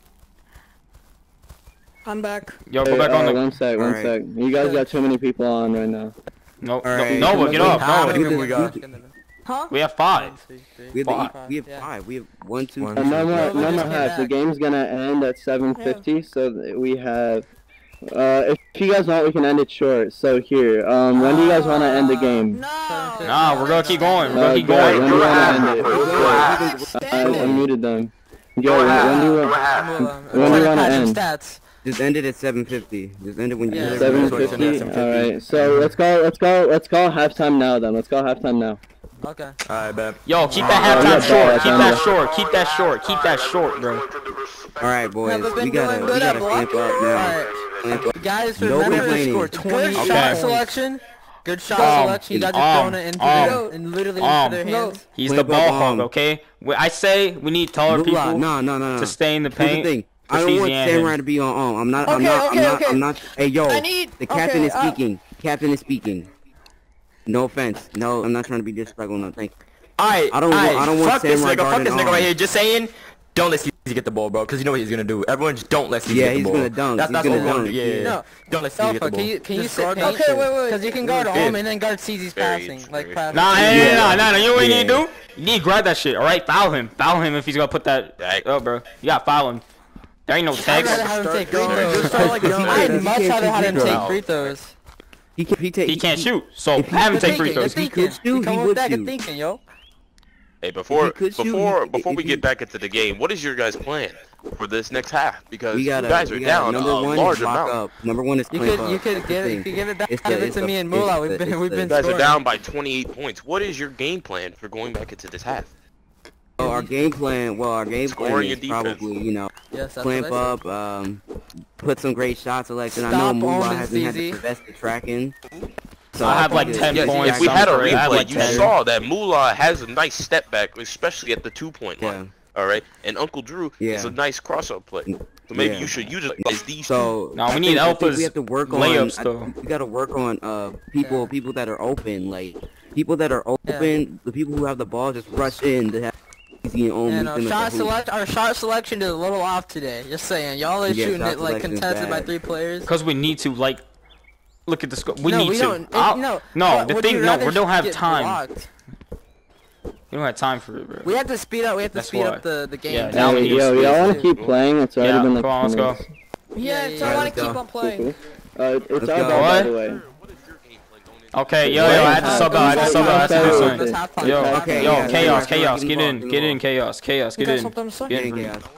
I'm back. Yo, go Hey, back uh, on the... one sec, one Alright. sec. You guys got too many people on right now. No, Alright. no, no, get off. How No, many people we got? Huh? we have five. We have, Five. the, we have Yeah. five. We have one, two, One, three. And no more, Well, we no just more came halves. The back. game's gonna end at seven fifty, so th- we have. Uh, if you guys want, we can end it short. So here, um, when do you guys want to end the game? No. Nah, we're gonna keep going. We're Uh, gonna keep Greg, going. when do you want to end it? Relax. I, Stand I it. muted them. Yo, when, when do you What want? happened? When do you wanna end? Stats. Just end it at seven fifty. Just end it when you Yeah. get Seven everybody. fifty. seven fifty. All right. So let's go. Let's go. Let's go halftime now. Then let's go halftime now. Okay. Alright, bet. Yo, keep that Oh, halftime yeah, short. bro, Keep I that know. short. Keep that short. Keep that short, bro. All right, boys. Never been We gotta, doing we good gotta at clamp blocking. up now. Alright. Clamp up. Guys, No remember to complaining. score twenty Okay. shot selection. Good shot Um, selection. You guys um, are throwing it into um, their, and literally um, into their hands. He's Play the ball ball, hog, um, okay? We- I say we need taller Moolah, people No, no, no, no. to stay in the Here's the paint. thing. I for don't want Steezy and Samurai him. to be on. on. I'm not. I'm Okay, not. okay, I'm not. okay. I'm not. Hey, yo. I need- The captain okay, is uh, speaking. Captain is speaking. No offense. No, I'm not trying to be disrespectful. No, thank you. Alright, I don't want- alright, I don't want fuck this Samurai nigga, fuck guarding this nigga on. right here. Just saying, don't let Steezy get the ball, bro, because you know what he's gonna do. Everyone just don't let Steezy Yeah, get the he's ball. gonna dunk. That's, He's that's gonna what we're gonna dunk. do. Yeah, yeah, No. yeah. Don't let Steezy get the Alpha, ball. can you can you Just sit guard paint? Okay, wait, wait. Because you can guard home and then guard C Z's passing, like pass. Nah, nah, nah, nah, nah, nah. You know what you Yeah. need to do? You need to grab that shit, alright? Foul him. Foul him if he's gonna put that up, bro. You gotta foul him. There ain't no I'd text. rather have him take free Just throws. start like young. I'd He much can't rather shoot have him free take throws. free throws. He can. He, take, He can't he, shoot, so if he- have him Good take free thinking, throws. good If he could thinking. shoot, You come he with would that, good shoot. thinking, yo. Hey, before could shoot, before if- before if we you- get back into the game, what is your guys' plan for this next half? Because We gotta, you guys are we gotta, down number a one large is lock amount. up. Number one is You clamp could up. you could That's give the it, you thing. could give it back, It's the- give it it's to the- me and it's Moolah. the- We've been it's we've the- been You guys are scoring. down by twenty-eight points. What is your game plan for going back into this half? Oh, our game plan. Well, our game plan Scoring is and defense. probably, you know, Yes, that's clamp what I up, um, put some great shot selection. I know Stop Moolah owning hasn't had C Z. the best of tracking. So I have like think ten it's- Yes, points. if we had a I'm sorry, I have replay, like you ten. saw that Moolah has a nice step back, especially at the two-point Yeah. line. All right, and Uncle Drew Yeah. is a nice cross-up play. So maybe Yeah. you should use it as these. So No, we I need think- I think Alpha's We have to work layups, on. though. I, we got to work on uh people Yeah. people that are open, like people that are open. The people who have the ball just rush in to have easy and own. And meet our them at shot the hoop. select, our shot selection is a little off today. Just saying, y'all are Yeah, shooting shot it like selection's contested by bad. three players. Because we need to, like, look at the score. We no, need we to. don't. I'll- It, no, no, what- the would thing, you no, rather we don't have get time. blocked? We don't have time for it, bro. We have to speed up. We have to That's speed why. up the the game. Yeah, now we Hey, need to yo, speed y'all up. want to keep playing? It's already Yeah, been like come on, let's two go. minutes. Yeah, yeah, so yeah, I want let's to keep go. on playing. Uh, it's Let's our go. bad, by What? the way. Okay, yo, yo, I had to sub out, I had to sub out, I had to do Okay. something. Let's have fun. Yo, Okay, yo, yeah, chaos, yeah, chaos, give get me in, ball, get give me in, chaos, chaos, You get got in. something to say? Get Yeah, in. yeah.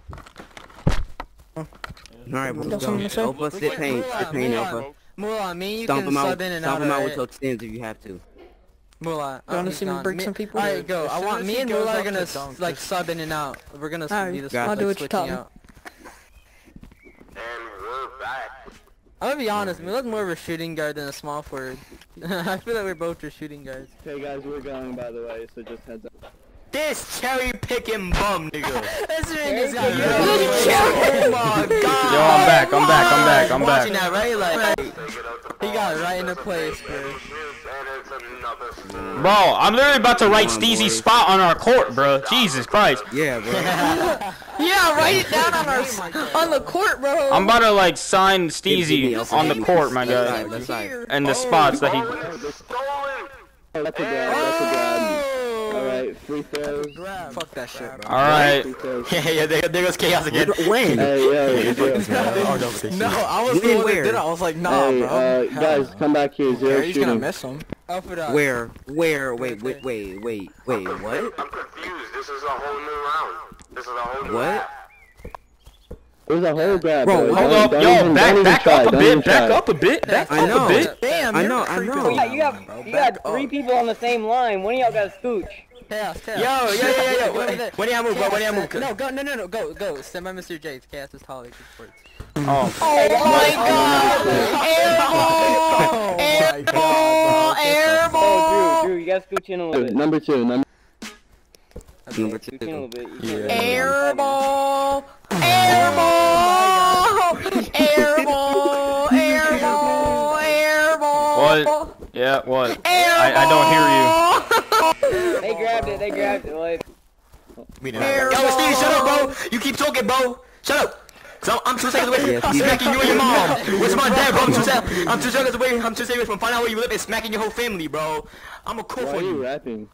All right, Got let's something go. to say? Alpha, sit paint, sit paint, Alpha. Moolah, me and you Stomp can him out, sub in and stomp out. him out alright? with your extends if you have to. Moolah. You wanna he's see me gone. break Me- some people? Alright, go. As I soon want as me he and goes Moolah are up gonna to s- dunk, like just- sub in and out. We're gonna Alright, be the Gotcha. I'll like, do what you taught switching me. out. And we're back. I'm gonna be honest, Moolah's more of a shooting guard than a small forward. I feel like we're both are shooting guards. Okay, guys, we're going, by the way, so just heads up. This cherry picking bum, nigga. This man just got Oh my god. Yo, I'm back, I'm back, I'm back, I'm Watching back. that, right? Like, he got it right into place, bro. And it's another score. Bro, I'm literally about to write Come on, Steezy's boys. spot on our court, bro. Jesus Christ. Yeah, bro. Yeah, write it down on our on the court, bro. I'm about to, like, sign Give me Steezy Alpha. on the court, my Left guy. side, left side. And the spots that he... Stolen. Oh, that's a grab, that's a grab. Alright, free throws. Fuck that shit, bro. Alright. Free throws. Yeah, yeah, there, there goes chaos again. When? Hey, yo, yo. Oh, no, say No, shit. I was the When one that where? did it. I was like, nah, Hey, bro. uh, guys, come back here, zero Yeah, he's gonna shooting. miss him. Alpha dot. Where? Where? Wait, wait, wait, wait, wait, what? I'm confused. This is a whole new round. This is a whole new What? half. It was a whole grab, Bro, bro. Hold Don't- up, don't yo, even- don't back, even back try, up a don't bit, even back try. up a bit, back I up know. a bit. Damn, I you're know, I creeping. know. You got, you got, you got three people on the same line. One of y'all got a scooch. Chaos, chaos. Yo, yo, yo, yo, yo. Go over When there. when do I move, bro? When do I move? No, go, no, no, no, go, go. Stand by Mister J. Chaos is taller. Good sports. Oh, Oh my god! Airball! Airball! Airball! Oh, Drew, Drew, you gotta scooch in a little bit. Number two, number Number Scooch in a little two. bit. You can't- Airball! Airball! Airball! Airball! Airball! what? Yeah, what? I, I don't hear you. They grabbed it, they grabbed it. Like, We didn't have that. Yo, Steve, shut up, bro. You keep talking, bro. Shut up. So I'm two seconds away Yeah, from Steve. smacking you and your mom. Where's my dad, bro? I'm two, se- I'm two seconds away. I'm two seconds from finding out where you live and smacking your whole family, bro. I'm a cool Why for are you you. rapping?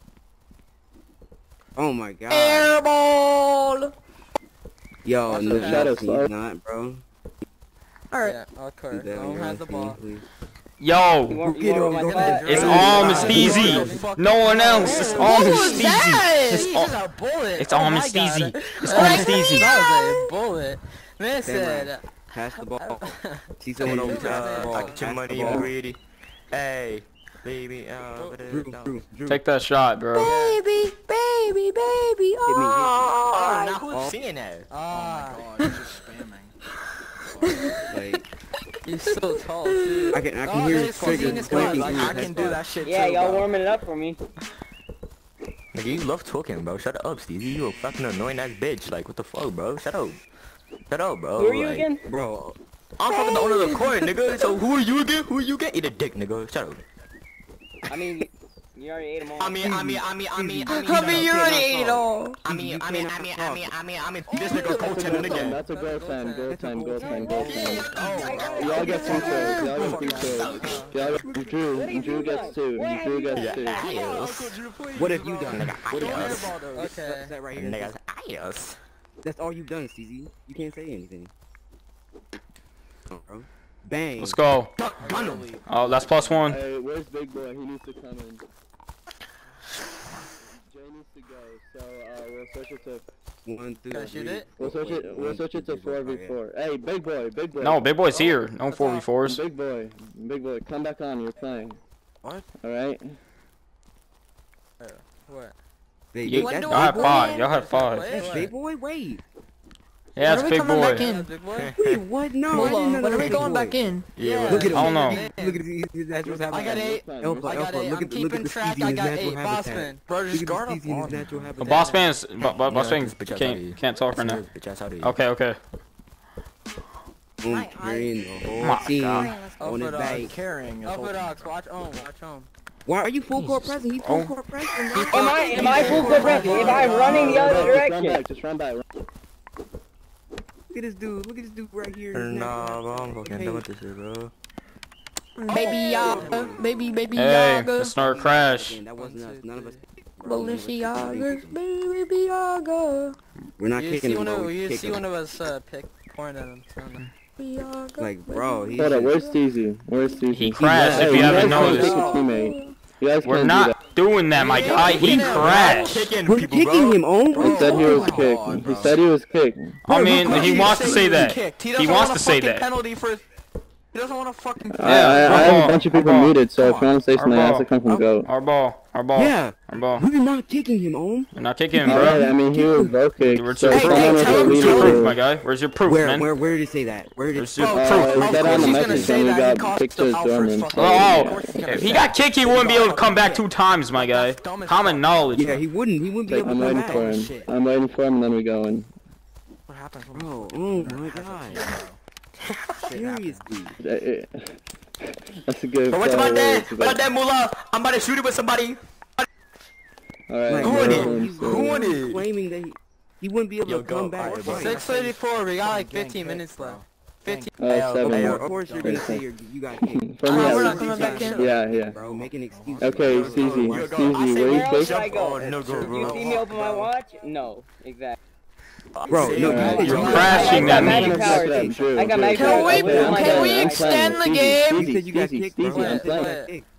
Oh my god. Airball! Yo, Watch no, the no, shadows, he's not, bro. Alright. Yeah, all Leave court. that No on one your has the own ball. team, please. you Yo, want, you Get want him, my go spot? it's all Miss Steezy. No one else. It's all What Miss was Steezy. that? It's He's all, just a bullet. it's Oh all my Miss God. Steezy. It's all Miss Steezy. That was a bullet. Man Damn said, right. Pass the ball. See someone over, pass the Uh, ball. I get your Pass money, the you ball. greedy. Hey, baby, uh, Drew, Drew, Drew. Take that shot, bro. Baby, baby, baby, Hit me, hit Oh, oh. now who's Oh. singing that? ah, Oh, he's just spamming. Like, he's so tall, too. I can, I Oh, can hear there's his trigger Faustina's clicking class. through I his can do that shit Yeah, too, y'all bro. warming it up for me. Nigga, you love talking, bro. Shut up, Stevie. You a fucking annoying ass bitch. Like, what the fuck, bro? Shut up. Shut up, bro. Who are you Like, again? Bro, I'm fucking the owner of the court, nigga. So who are you again? Who are you again? Eat a dick, nigga. Shut up. I mean, you already ate them all. I mean, I mean, I mean, I mean, I mean, I mean, you already ate it all. I mean, I mean, I mean, I mean, I mean, I mean, this nigga goaltending again. That's a goal time, goal time, goal time, goal time. Y'all get free throws, y'all get free throws. Y'all get, Drew, Drew gets two, Drew gets two. Adios. what have you done? Nigga, adios. Okay. That's that right here. Nigga, adios. That's all you've done, C Z. You can't say anything. Oh, bro. Bang. Let's go. Gun him. Oh, that's plus one. Hey, where's Big Boy? He needs to come in. Jamie, needs to go, so uh, we'll switch it to. One, two, Gotta shoot three, it? We'll switch it. We'll switch it to four v four. Hey, big boy, big boy. No, big boy's here. No four v fours. Big boy, big boy, come back on. You're playing. What? All right. What? Big, You, that's y'all had big five. boy. Y'all had five. That's big boy. Wait. Yeah, it's When are we big coming boy. back in? Big boy? Wait, what? No, I Hold didn't know on, that when are was we big going boy. back in? Yeah, Look at him. I don't know. Look at his, his natural habitat. I got eight. Alpha, I got Alpha, eight. look I'm at, look keeping at the track. Steezy in I his got natural eight. habitat. Bossman. Bro, Look just at guard the up Steezy in his on. natural The habitat. boss man's bo- bo- boss Yeah, man this bitch ass out can't here. can't talk right now. Bitch ass out here. Okay, okay. Boom, carrying the whole My team God. on his Alpha back. dog. Carrying his whole Alpha team. dogs. Watch home. Watch home. Why are you full court present? He's full Oh. court present, bro. Am I, am I full court present? If I'm running the other Just run direction. back. Just run back. Look at this dude. Look at this dude right here. His Nah, natural bro, I'm habitat. fucking done with this shit, bro. Baby Yaga, baby, baby Hey, Yaga. let's start a crash. Again, that wasn't us. None of us. bro. None of us Balenciagas, picked. baby Yaga. We're not You kicking see him, one bro. of We you kick see him. one of us uh, pick point at him. So no. Yaga. Like, bro, he's Hold up. just- Where's Steezy? Where's Steezy? He crashed, Hey, if you you haven't guys can't noticed. pick a teammate. You guys We're can't not do that. doing that, my guy. He crashed. Kicking We're people, kicking bro. him, oh. He said he was Come kicked. on, He bro. said he was kicked. I mean, he wants to say that. Kicked. He doesn't wants want to say fucking that. penalty for. He doesn't want to fucking. I, I, I have a bunch of people Arball. muted, so if Come you want to say something, it has Arball. to come from Goat. Our ball. Our ball. Yeah, Our ball. we're not kicking him, oh. You're not kicking him, Alright, I bro. mean, he was low kicked. Where's So your if proof? someone was Tell a him where's your leader, proof, my guy? Where's your proof, Where, man? where, where did it say that? Where did it Where's say your uh, proof? he Of said course on the he's gonna message say when we that. He got cost kicked the to his foul dorm first and fucking- stuff. Oh, Of course he's gonna if he say got that. kicked, he wouldn't be able to come back two times, my guy. Dumb as Common fuck. knowledge. Yeah, he wouldn't. He wouldn't be Like, able I'm to come waiting back. for him. Shit. I'm waiting for him, and then we go in. What happened? Bro, oh my god. Seriously. Eh, eh. That's a good. But what's call, about that? Willis. What about that, Mullah? I'm about to shoot it with somebody. Alright, Like, Who go won it? in, he's so- Who won it? claiming that he, he wouldn't be able Yo, to go. come back. Alright, bro. Six thirty-four. We got like fifteen minutes left. Fifteen. Uh, seven. Of Hey, course you're gonna say you're, you got kicked. For me, Uh, I we're was- not coming back in. Yeah, yeah. Bro, make an excuse. Okay, bro. Steezy, Bro, Steezy, I say where you where else kicked? should I go? Oh, no, go, You bro. see me open my watch? No, exactly. Bro, no, Alright. You're you- crashing that Magic means. powers. I got magic Can powers. we- I went on my can door. we I- extend the Steezy, game? You said you got Steezy, kicked, bro. Steezy, I'm You said you playing. got kicked.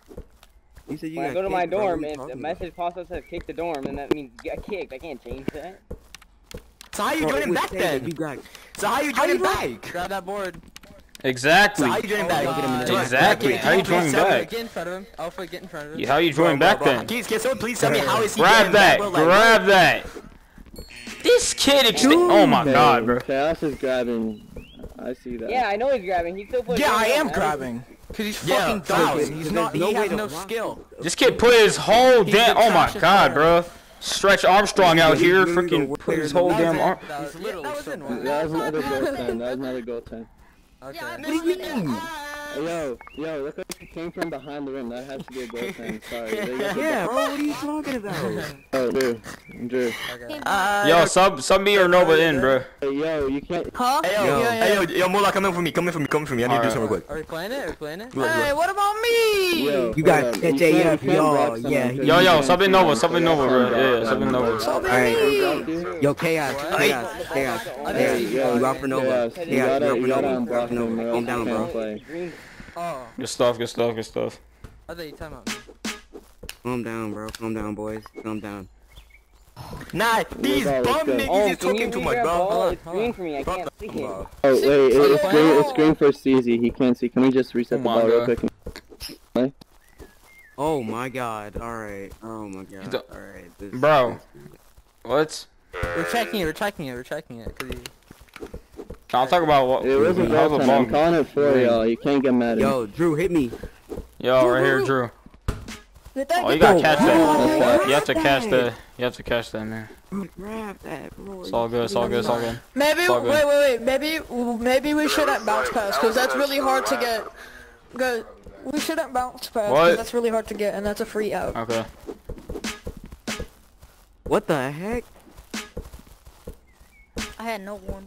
You said you When I got go to my kicked, bro. dorm What are you and the talking message pops up says kick the dorm, and that means you got kicked. I can't change that. So how you about? Bro, joining it would back say that then? You got So how you joining back? Grab that board. Exactly. So how you joining back? Uh, Exactly. How you joining back? Get in front of him. Alpha, get in front of him. Yeah, How you join back then? Can, can someone please tell me how is he Grab getting that. back, bro? Like, Grab that. This kid extend. Oh my Okay, god, bro. Chaos is grabbing. I see that. Yeah, I know he's grabbing. He's still putting. Yeah, I it am on. grabbing. Cause he's Yeah, fucking so dumb. there's- He's there's not. no He way has to no block skill. This kid put his whole He's damn. the Oh my fastest god, player. bro. Stretch Armstrong out here, Literally freaking the put his player whole that damn was arm. in. That was He's literally that was so in far. one. That was another goal ten. That was another goal ten. Okay. What do you mean? Hey, yo, yo, look like he came from behind the rim. That has to be a goal ten. Sorry. They got the- Yeah, bro, what are you talking about? Oh, Drew. Drew. Okay. Uh, Yo, sub sub me or Nova in, bro. Hey, yo, you can't. Huh? Hey yo, Yo. hey yo, yo, Mullah, come in for me, come in for me, come in for me. I need to do Alright. something real quick. Are we playing it? Are we playing it? Look, Hey, look. what about me? Yo, You got hold up. catch You A can't- F, you can't y'all. block someone Yeah, because Yo, you yo, can't sub in see Nova, them, sub so in that's Nova, not bro. block Yeah, them. sub in Nova. Sub Alright. me. Yo, Chaos, Chaos, Chaos, I Chaos, didn't see yo, you out for Nova. Chaos, Chaos, you you gotta- out for you gotta Nova. unblock Calm them, or else down, you bro. can't play. Green. Oh, Good stuff, good stuff, good stuff. I thought you time out. Calm down, bro. Calm down, boys. Calm down. Nah, these ball, bum let's go. niggas Oh, is can you talking too read much, that bro. ball? Hold It's on, green hold for me. I Fuck can't the- see it. bro. Oh, wait, it- it's Wow. green, it's green for Steezy. He can't see. Can we just reset the Oh my ball real God. quick? Oh my god. Alright. Oh my god. The- Alright. This, Bro. What? We're checking it. We're checking it. We're checking it. Cause he... I'm talking about what. It was a how's goal the ten. I'm ball? calling it for y'all. You can't get mad at me. Yo, Drew, hit me. Yo, right here, Drew. Get that, Oh, you get gotta that. catch that. That's You have to catch that. You have to catch that, man. Bro, grab that, bro. It's all good. It's all good. It's all good. Maybe, It's all wait, good. wait, wait. Maybe, maybe we shouldn't bounce pass because that's really hard to get. Good. We shouldn't bounce pass What? because that's really hard to get, and that's a free out. Okay. What the heck? I had no warning.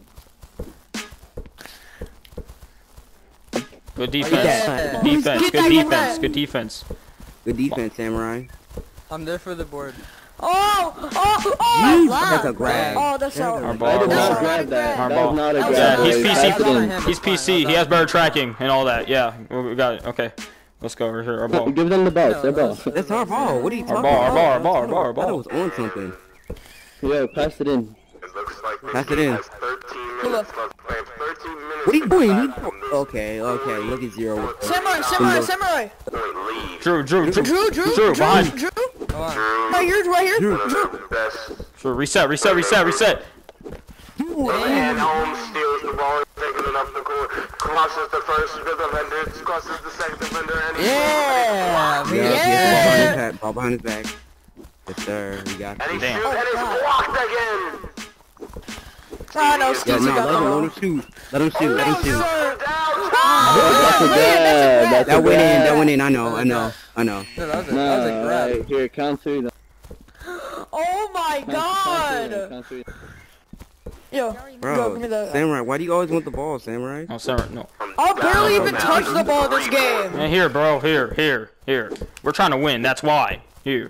Good Get defense. that. Good defense. Get Good that, get defense. that. Good defense. Good defense, Samurai. I'm there for the board. Oh, oh, oh! Jeez, wow. that's a grab. Oh, that's That's out. a Our I ball. did Our not ball. grab that. Our That ball. was not a Yeah, grab. Yeah, he's boys. P C. Pass it in. Him, He's fine, P C. well He has done. better tracking and all that. Yeah, we we got it. Okay. Let's go over here. Our ball. Give them the ball. No, Their ball. that's- That's our ball. What are you Our talking ball. Our about? ball. Our ball. Our ball. Our I thought it ball. was on something. Yo, pass it in. It looks like this Pass it team in. has thirteen minutes left. They have thirteen minutes What are you to doing? pass You- on this Okay, okay. Look at zero. Samurai, samurai, samurai. point lead. Drew. Drew. Drew. Drew, Drew, Drew. Behind. Drew, Drew. Come on. Drew, Right here, right here. one of the best. Drew. Reset. Reset. Reset. Reset. And Holmes steals the ball, taking it up the court. Crosses the first defender, crosses the second defender, and he's Yeah, Yeah, man. yeah. Ball behind his back. Ball behind his back. Yes, sir. We got and he you. Damn. shoots, and it's blocked again. Ah, no, Yeah, Steezy no, got let the him, let ball. him shoot. Let him shoot. Let him shoot. Down. That's a grab. That's That a went in. That grab. went in. I know. I know. I know. No, that was a, No, that was a grab. alright, here, count three. Then. Oh my Count, count three, then, god. count three. Yo, yo, give me Bro, that. Samurai, why do you always want the ball, Samurai? No, Sarah. No. I'll barely even touch the ball this game. Man, here, bro. Here. Here. Here. We're trying to win. That's why. Here.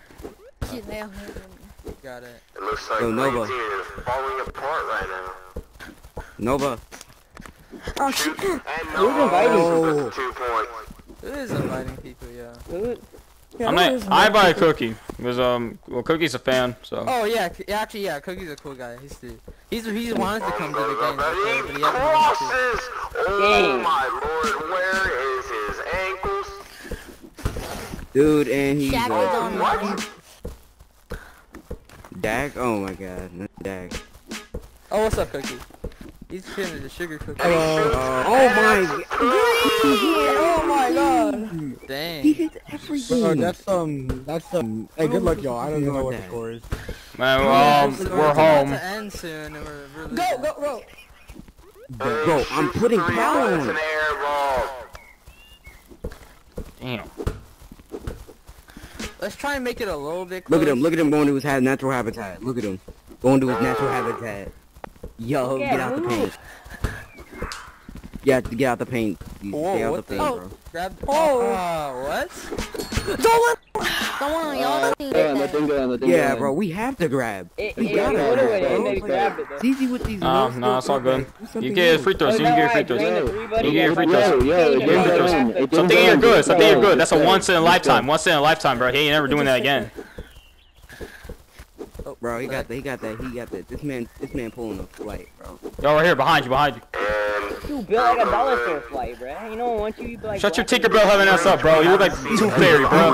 Got it. It looks like Yo, Nova. Green team is falling apart right now. Nova. Oh shit. And Who's inviting? Nova, two points. Who is inviting people, yeah. Who- Yeah, I'm that not, is I nice. buy a cookie because um well Cookie's a fan, so Oh yeah, c- yeah, actually yeah, Cookie's a cool guy. He's the, he's he's wanted to come to the Goes game, up, and before, he but he hasn't wanted to. crosses. Oh my lord, where is his ankles? Dude, and he's Shaq uh, is on What? Dag. Oh my god, not Dag. Oh, what's up, Cookie? He's feeling the sugar cookie. Uh, oh my. Oh my god. Dang. He hits everything. Bro, that's um, that's um. Hey, good luck, y'all. I don't even know what the score is. man, um, It's we're about home. to end soon, and we're really. Go, go, go. Bro, I'm putting Three power points, on an it. air ball. Damn. Let's try and make it a little bit Look close. at him. Look at him going to his ha natural habitat. Look at him going to his natural habitat. Yo, Yeah, get out the move. paint. Yeah, get out the paint. You Whoa, stay out what the the- paint, Oh. bro. Grab. Oh. Uh, what? Don't Someone on y'all Uh, team go on, did let them that. go on, let them go Yeah, on. bro, we have to grab. It, We it, gotta it would've went in, grab, they bro. grabbed it though. It's easy with these. Nah, no nah, it's all good. Do You something get else. free throws. You can get free throws. Drain the You three, buddy. can get free throws. Yo, yo, it Drain didn't the go three. in. It didn't Something go you're in. good. Just Something you're say- good. That's a just say- once in a just say. lifetime. Once in a lifetime, bro. He ain't never doing that again. Oh, Bro, he got that. He got that. He got that. This man, this man pulling a flight, bro. Yo, right here, behind you, behind you. You built like a dollar store flight, bruh. You know, once you be like. Shut your Tinkerbell having ass up, bro. You look like Tooth Fairy, bro.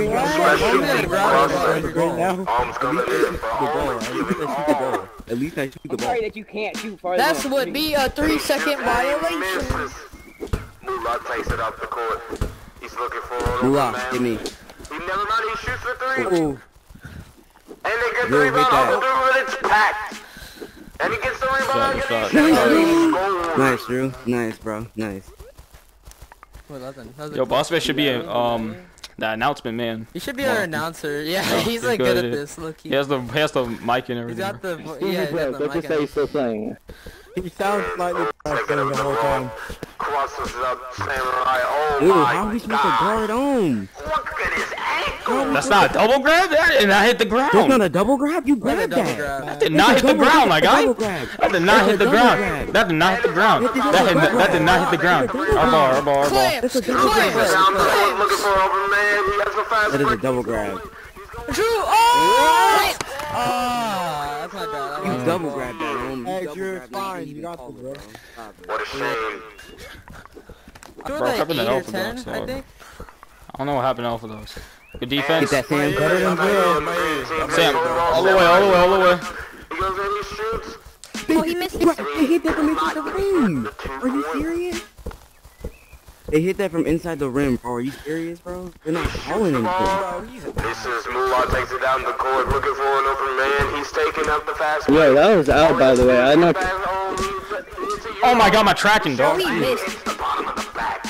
Right now. Arms coming in for The ball. Holmes. At least I shoot the ball. At least I shoot the I'm ball. sorry that you can't shoot farther. That's than would be a three second violation. Misses. Moolah takes it up the court. He's looking for a Moolah, man. give me. He never mind, he shoots for three. Ooh. And they get the Yo, rebound hit that. off the dribble, and it's packed. And he gets the rebound Shot, again. shot. He scores. Nice, Drew. Nice, bro. Nice. Well, that's an- that's a Yo, cool- Boss Man should be a, um the announcement man. He should be our announcer. Yeah, No, he's he's like good good at at it. this. Look, He has the he has the mic and He's everything. got the vo- Easy yeah, he's play. got the Let's mic. just say he's still playing. He sounds slightly Taking frustrated up the whole ball. time. Crosses it up, Samurai. Oh Dude, my how are we supposed to God. guard on? Look at his ankle. That's not a double grab. That did not hit the That's ground. not a double grab. You That's a grabbed double that. grab. That did not hit the ground, my guy. Double grab. That did not That's hit a the double ground. grab. That did not hit the ground. That hit that did not hit the ground. Our ball, our ball, our ball. Clamps, Down the clamps. court looking for an open man. He has a fast That is a break. double grab. Drew, oh! Ah, that's my bad. You That was double my grabbed that. homie. Hey, You double Drew, grabbed it's that. fine. You You got this, bro. Stop it. What a shame. fault. Bro, Like cover that eight or Alpha ten, Dogs, I dog. think. I don't know what happened to Alpha Dogs. Good defense. Get that, Sam. Better than Drew. Sam, all the way, all the way, all the way. He goes in, he shoots. Oh, he missed Bro, it. they hit that from inside the rim. Are you serious? They hit that from inside the rim, bro. Are you serious, bro? They're not calling anything. This is Moolah takes it down the court looking for an open man. He's taking up the fast break. Yo, that was out, by the way. I know. Oh my god, my tracking, Oh, dog. he missed. Hits the bottom of the back.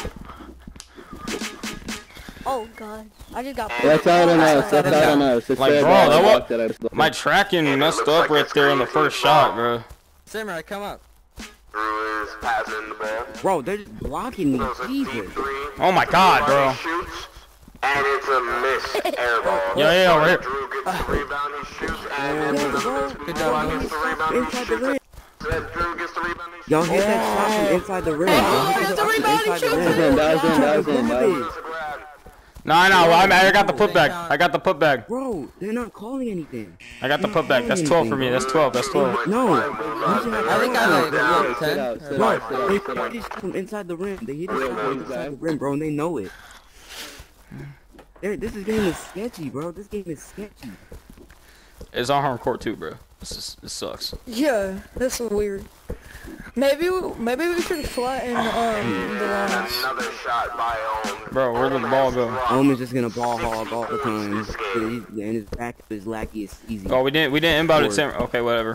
Oh god, I just got. That's out on us. That's out on us. It's Like, their bro, ball. that Block wa- that I- My tracking messed up right there on the first shot, bro. Samurai, come up. Drew is passing the ball. Bro, they're just blocking me. Throws a Jesus. deep three. Oh my god, bro. He shoots, and it's a miss air ball. Yeah, yeah, right here. Drew gets the rebound, he shoots, and it's a miss. Good job, Moolah gets the rebound, he Inside the shoots. rim. As Drew gets the Y'all hit that shot from inside the rim. Y'all hit that shot from inside the rim. That was in, that was in, that was in. No, no, I, I got the putback. I got the putback. Bro, they're not calling anything. I got the putback. That's twelve for me. That's twelve. That's twelve. No. I think I like yeah, ten. Bro, they hit this from inside the rim. They hit this from inside the rim, bro, and they know it. They're, this is game is sketchy, bro. This game is sketchy. It's on home court too, bro. This is this sucks. Yeah, that's weird. Maybe we, maybe we should flatten um the lines. Another shot by Ohm. Bro, where did the ball go? Ohm is just gonna ball hog all the time, and his back is lacky is easy. Oh, we didn't we didn't inbound it. Sam. Okay, whatever.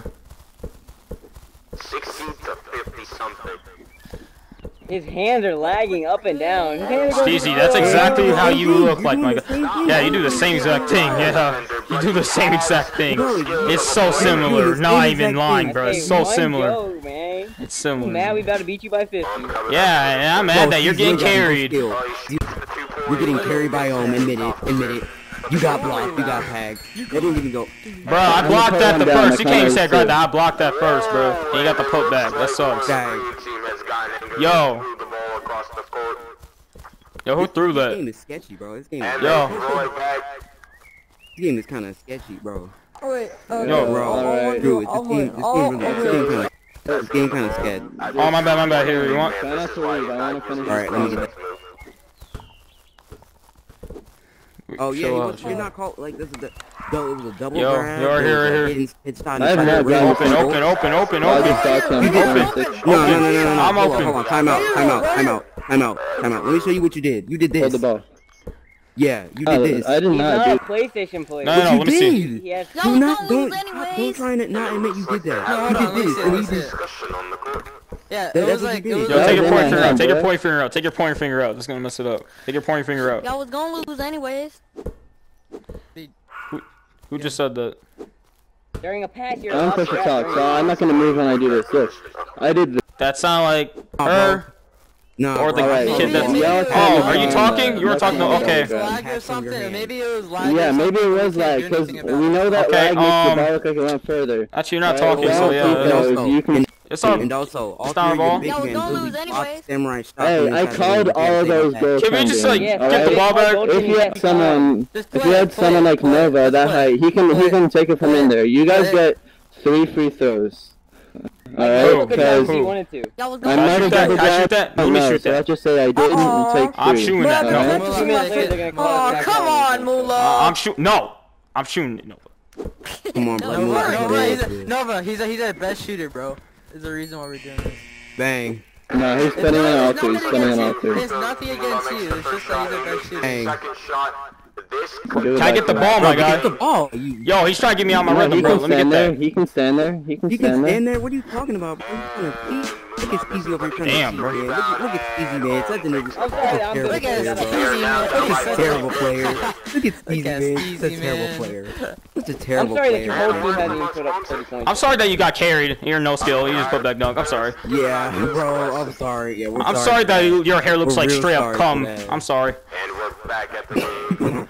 sixty to fifty something. His hands are lagging up and down. Steezy, that's exactly how you look like, my guy. Yeah, you do the same exact thing. Yeah, you do the same exact thing. It's so similar. Not even lying, bro. It's so similar. It's similar. Mad we about to beat you by fifty. Yeah, and I'm mad that you're getting carried. You're getting carried by Ohm. Admit it. Admit it. You got blocked. You got tagged. They didn't even go. Bro, I blocked that the first. You can't even say guard that. I blocked that first, bro. And you got the putback. That sucks. Yo. Yo, who threw that? This game is sketchy, bro. This game is Yo. This game is kind of sketchy, bro. Oh, wait. Uh, Yo, bro. Alright. Dude, this game, this game, really, this game kind of, this game kind of scared. Oh, my bad, my bad. Here, you want? Try not to leave. I want to finish. Alright, let me get that. Oh yeah, Chill you out, was, chill you're out. not called like this is the. No, it was a double Yo, grab. you're here, right here. It's, it's I have no open, grab. Open, open, open, open, I'll open. just talk to him. You did Open. open. No, no, no, no, no, no. I'm hold open. On, hold on, time out, time out, time out, time out, time out. Let me show you what you did. You did this. Hold the ball. Yeah, you did Oh, this. I did He's not, not a dude. PlayStation player. No, no, no, you let me see. did. He has Y'all Do was not, gonna don't, lose don't anyways. try to not admit you did that. No, hold You on, did this, let and me you see, did. let me see. Discussion on the court. Yeah, That- it was that's what like, you it did. was Yo, That take was your in pointer my finger out. hand, Take your bro. pointer finger out. Take your pointer finger out. That's gonna mess it up. Take your pointer finger out. Y'all was gonna lose anyways. Who just said that? during a pass. You're I'm up push to strap talk, during so a- I'm not gonna move when I do this. Look, I did this. That sound like Oh, her No, or the bro. Alright, kid that's. y'all Oh, can't are you move talking? on, You were uh, talking. nothing Okay. like that. lag or Hacks on your something. hand. Maybe it was lag. Yeah, or maybe it something. was We can't like, do cause anything about we it. know that Okay, lag makes um, the ball look like it went further. Actually, you're not Alright, talking, well, so I yeah. think yeah. that also- you can. It's all. And also, all It's three not of your ball. big Y'all was men gonna really lose blocked anyways. Samurai shot Hey, from I inside the called rim. all of those goals. Can we just like Yeah, get the play- ball play back? both If teams you have had to someone, Just if play you it, had play someone it, like play it, Nova just that play it. height, he can he Play it. can take it from Play in it. there. You guys Play get three free throws. Who? Alright, Because if because you wanted to. Y'all was I gonna Can I might shoot have that? double Can I shoot grabbed. that? Oh Let me no, shoot so that. let's just say I didn't and take I'm three. shooting that. Bruh, No. that's Two too minutes much. later, they're gonna call Oh, it back come out. on, Moolah. Uh, I'm shooting. No, I'm shooting it. No. Come on, bro. Nova, Move Nova, it. he's a, Nova, he's a, he's our best shooter, bro. Is the reason why we're doing this. Bang. No, he's It's spinning not- on all it's three. He's nothing spinning on all against you. three. It's nothing against you. It's just that he's our best shooter. Bang. Second shot. This Do it Can I get the back ball, to my back. Get the guy? ball. You, Yo, he's trying to get me out my No, rhythm, he bro. can Let me stand get there. that. He can stand there. He can you can stand there. stand there. What are you talking about, bro? You trying to cheat? Look at Skeezy over here trying Damn, to cheat, bro. man. Look, at- look at Skeezy, man. Such a nigga. I'm Such sorry, a I'm terrible good. player, Look at bro. Skeezy, Such a terrible player. Look at Skeezy, Look at man. Skeezy, Such a terrible man. player. Such a I'm terrible sorry that player. your whole bro. team hasn't even put up thirty points. I'm sorry that you got carried. You're no skill. You just put back dunk. I'm sorry. Yeah, bro. I'm sorry. Yeah, we're I'm sorry. sorry that you, your hair looks We're like real straight up sorry cum. for that. I'm sorry. And we're back at the game.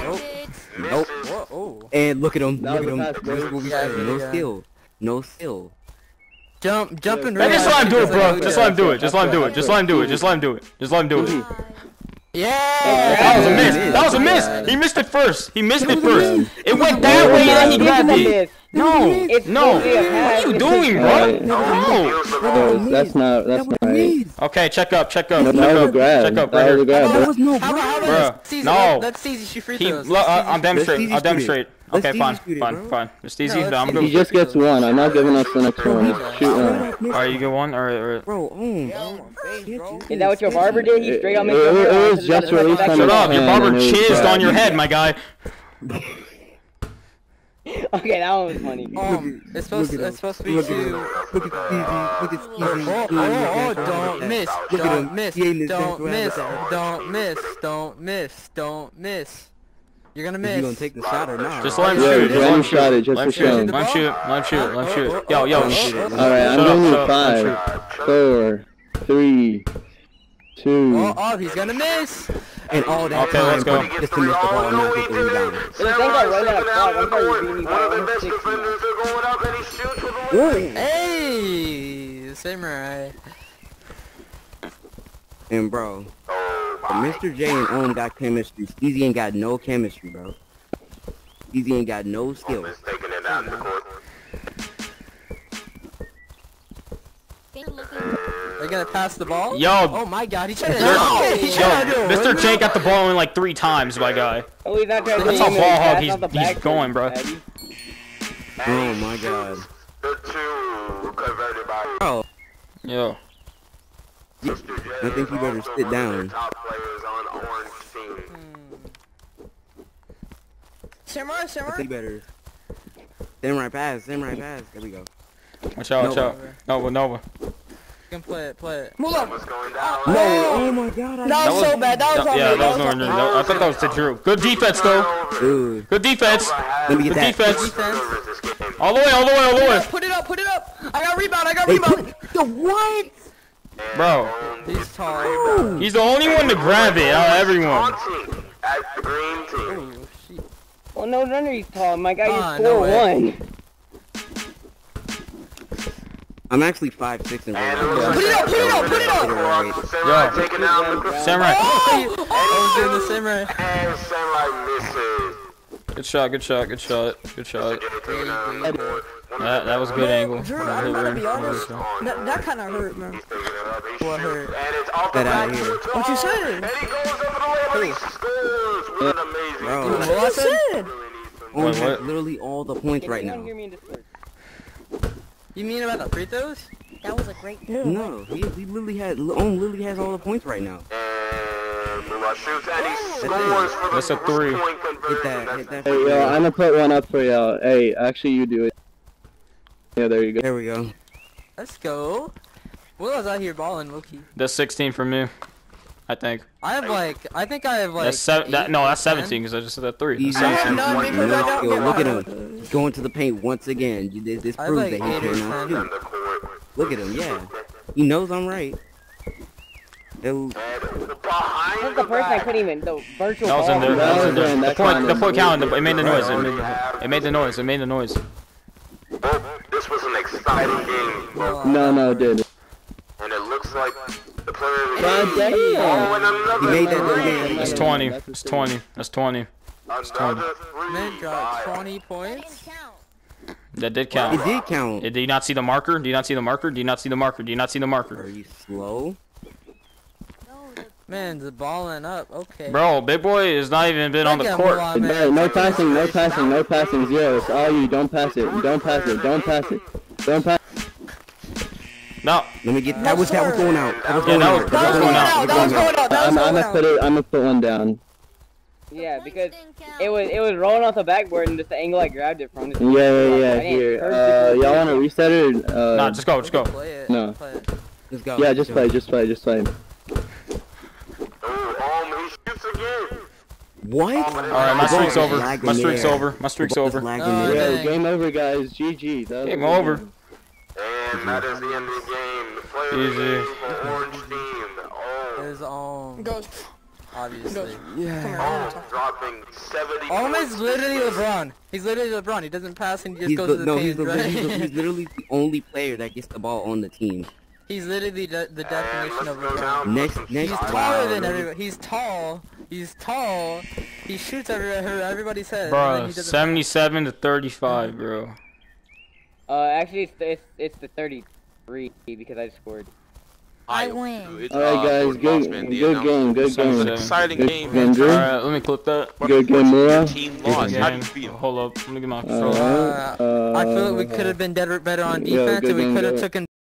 Nope. Whoa, oh. And look at him. That Look at was him. a pass, bro. This is what we Yeah, said. No yeah. skill. No skill. Jump, jump and Man, run. just let him do it, bro. Just let him do it. Just let him do it. Just let him do it. Just let him do it. Just let him do it. Yeah. That was a miss. That was a miss. He missed it first. He missed it first. It went that way and then he grabbed it. No, It's no. supposed to be a What pass. are you It's doing, bro? Alright. No. Bro, that's not. That's not right. Okay, check up. Check up. That Check was a up. grab. Check up That right was a here. grab, That bro. was no How about, how bro. about Bruh, Steezy, no. let- Let's see shoot free He, throws. look, uh, Let's I'm demonstrate. Let's I'll Steezy demonstrate. shoot it. Okay, Let's fine, Steezy shoot it, fine, bro. fine. It's No, easy. let's I'm see. good. He just gets one. I'm not giving us the next one. Shoot one. Alright, you get one. Alright, alright. Bro, um, Is that what your barber did? He straight out made It- your it- hair it on was to the just left released back. on Shut the up. Your pen barber and it was chizzed bad. on your head, my guy. Okay, that one was funny. Um, it's supposed to, it's supposed to be Look at two. him. Look at Skeezy. Look at Skeezy. Oh, oh, oh, don't miss, Look at don't him. miss, He ain't his don't best miss, habitat. don't miss, don't miss, don't miss. You're gonna Is he gonna miss. take the shot or not? Just let him Yeah, shoot. let Just let him him shot it shoot. just Let him to show shoot. him. Let him shoot. Let him shoot. Let him shoot. Yo, yo. shh. Alright, I'm Shut up, giving you shut up, let him five, four, three, two. Oh, oh, he's gonna miss. And all that Okay, time, let's go. just to miss the ball and not get the rebound. It was like I run out of clock. I'm sorry, beating me by One of the almost best sixty. defenders are going up and he shoots with a Hey, samurai. And bro, Mister J and Ohm got chemistry. Steezy ain't got no chemistry, bro. Steezy ain't got no skill. They're gonna pass the ball? Yo! Oh my god, he tried to Yo, he tried to do it, Mister wasn't J he? got the ball in like three times, my guy. Oh, he's not trying to That's do how it. ball hog That's he's, not the he's back going, bro. Daddy. Oh my god. The two converted by Bro, Yo. I think you better sit down. top players on orange team. Samurai, I samurai. think better. Samurai pass, samurai pass. There we go. Watch out, watch Nova. out. Nova, Nova. You can play it, play it. Move up. What's going down? No, oh my god. I That was so bad. That was on Yeah, me. that was on no, me. no, I thought that was to Drew. Good defense, though. Dude, Good defense. let me Good get that. defense. All the way, all the way, all the way. Put it up, put it up. I got rebound, I got Hey, rebound. put, the what? Bro, He's tall. he's the only one to grab it out of everyone. Taunting at the green team. Oh, shit. Well, no wonder he's tall. My guy Ah, is no four way. one. I'm actually five six and And real it looks Put it up, put it up, put it up. like Samurai taking down the Samurai. Oh, I was doing the samurai. and Samurai misses. Good shot, good shot, good shot, good shot. Taking down the board. That, that was a good angle. Drew, I'm gonna be honest. That, that kind of hurt, man. What hurt? And it's off the Get out back of here. foot to What you Hart. saying? And he goes over the layup and he scores. What an amazing Bro. play. What I said. Ohm Wait, has what? literally all the points Can right anyone now. hear me in Discord? You mean about the free throws? That was a great. Yeah. No, he, he literally has, Ohm literally has all the points right now. And Mula shoots and he That's scores for the That's a three. three-point Hit conversion. that, hit That's that. Hey, yo, I'm gonna put one up for y'all. Hey, actually, you do it. Yeah, there you go. There we go. Let's go. Will was out here balling, Loki. That's sixteen from me, I think. I have like, I think I have like. That's seven. That, no, that's eight, ten. seventeen because I just said that three. Easy. That's seventeen. No, One- because I no don't skill. get Look at my- him. He's going to the paint once again. You- This, this I proves like that he eight or cannot ten. shoot. Look at him, yeah. He knows I'm right. It'll- That's the person I couldn't even. The virtual That was in ball. there. That was in there. That The was point. in The that point kind of- counted. It made the noise. It made the, it made the noise. It made the noise. This was an exciting game. Well, No, no, dude. And it looks like the player of the God game. damn. Oh, and another He made that little three. game. That's twenty. That's twenty. That's twenty. Another three. Man dropped by- twenty points. That did It count. did count. Did you not see the marker? Do you not see the marker? Do you not see the marker? Do you not see the Are marker? you slow? Man's balling up. Okay. Bro, big boy has not even been on the Look at court. Mulan, man. Hey, no passing, no passing, no passing, zero. It's all you. Don't pass it. Don't pass it. Don't pass it. Don't pass. No. Let me get that. Was that was going out? That was Yeah, going that out. was- That was going out. That was going out. That was I'm, I'm going gonna out. put it. I'm gonna put one down. Yeah, because it was it was rolling off the backboard and just the angle I grabbed it from. Yeah, yeah, yeah. I didn't Here. curve Uh, it. y'all wanna reset it? Or, uh, Nah, just go. Just go. Play it. No. Play it. Let's go. Yeah, just play. Just play. Just play. Oh, um, he shoots again. What? All right, my streak's over. Lagging My streak's there. over. My streak's The ball is over. lagging Oh, there. Yo, dang. game over, guys. G G. That was Game a good over. game. And that is the end of the game. The player of the Easy. game for Orange Team. Oh, There's um, Goes. obviously. Yeah. oh dropping seventy. Ohm is literally LeBron. He's literally LeBron. He doesn't pass and he just He's goes the, to the no, paint, he's, the, right? he's, the, he's literally the only player that gets the ball on the team. He's literally the, the definition of LeBron. Next, He's next, taller wow. than everybody. He's tall. He's tall. He shoots everywhere. Everybody says. and then Bro, he doesn't seventy-seven to thirty-five, bro. Uh, actually, it's the, it's, it's the thirty-three because I scored. I win. All right, guys. Good, good game. Good game. Exciting Good game, game, Drew. Alright, let me clip that. Good game, Mura. Team lost. How do you feel? Hold up, let me get my Uh, controller. Uh, I feel like we could have been better, better on Yeah, defense, good and we game, could have good. taken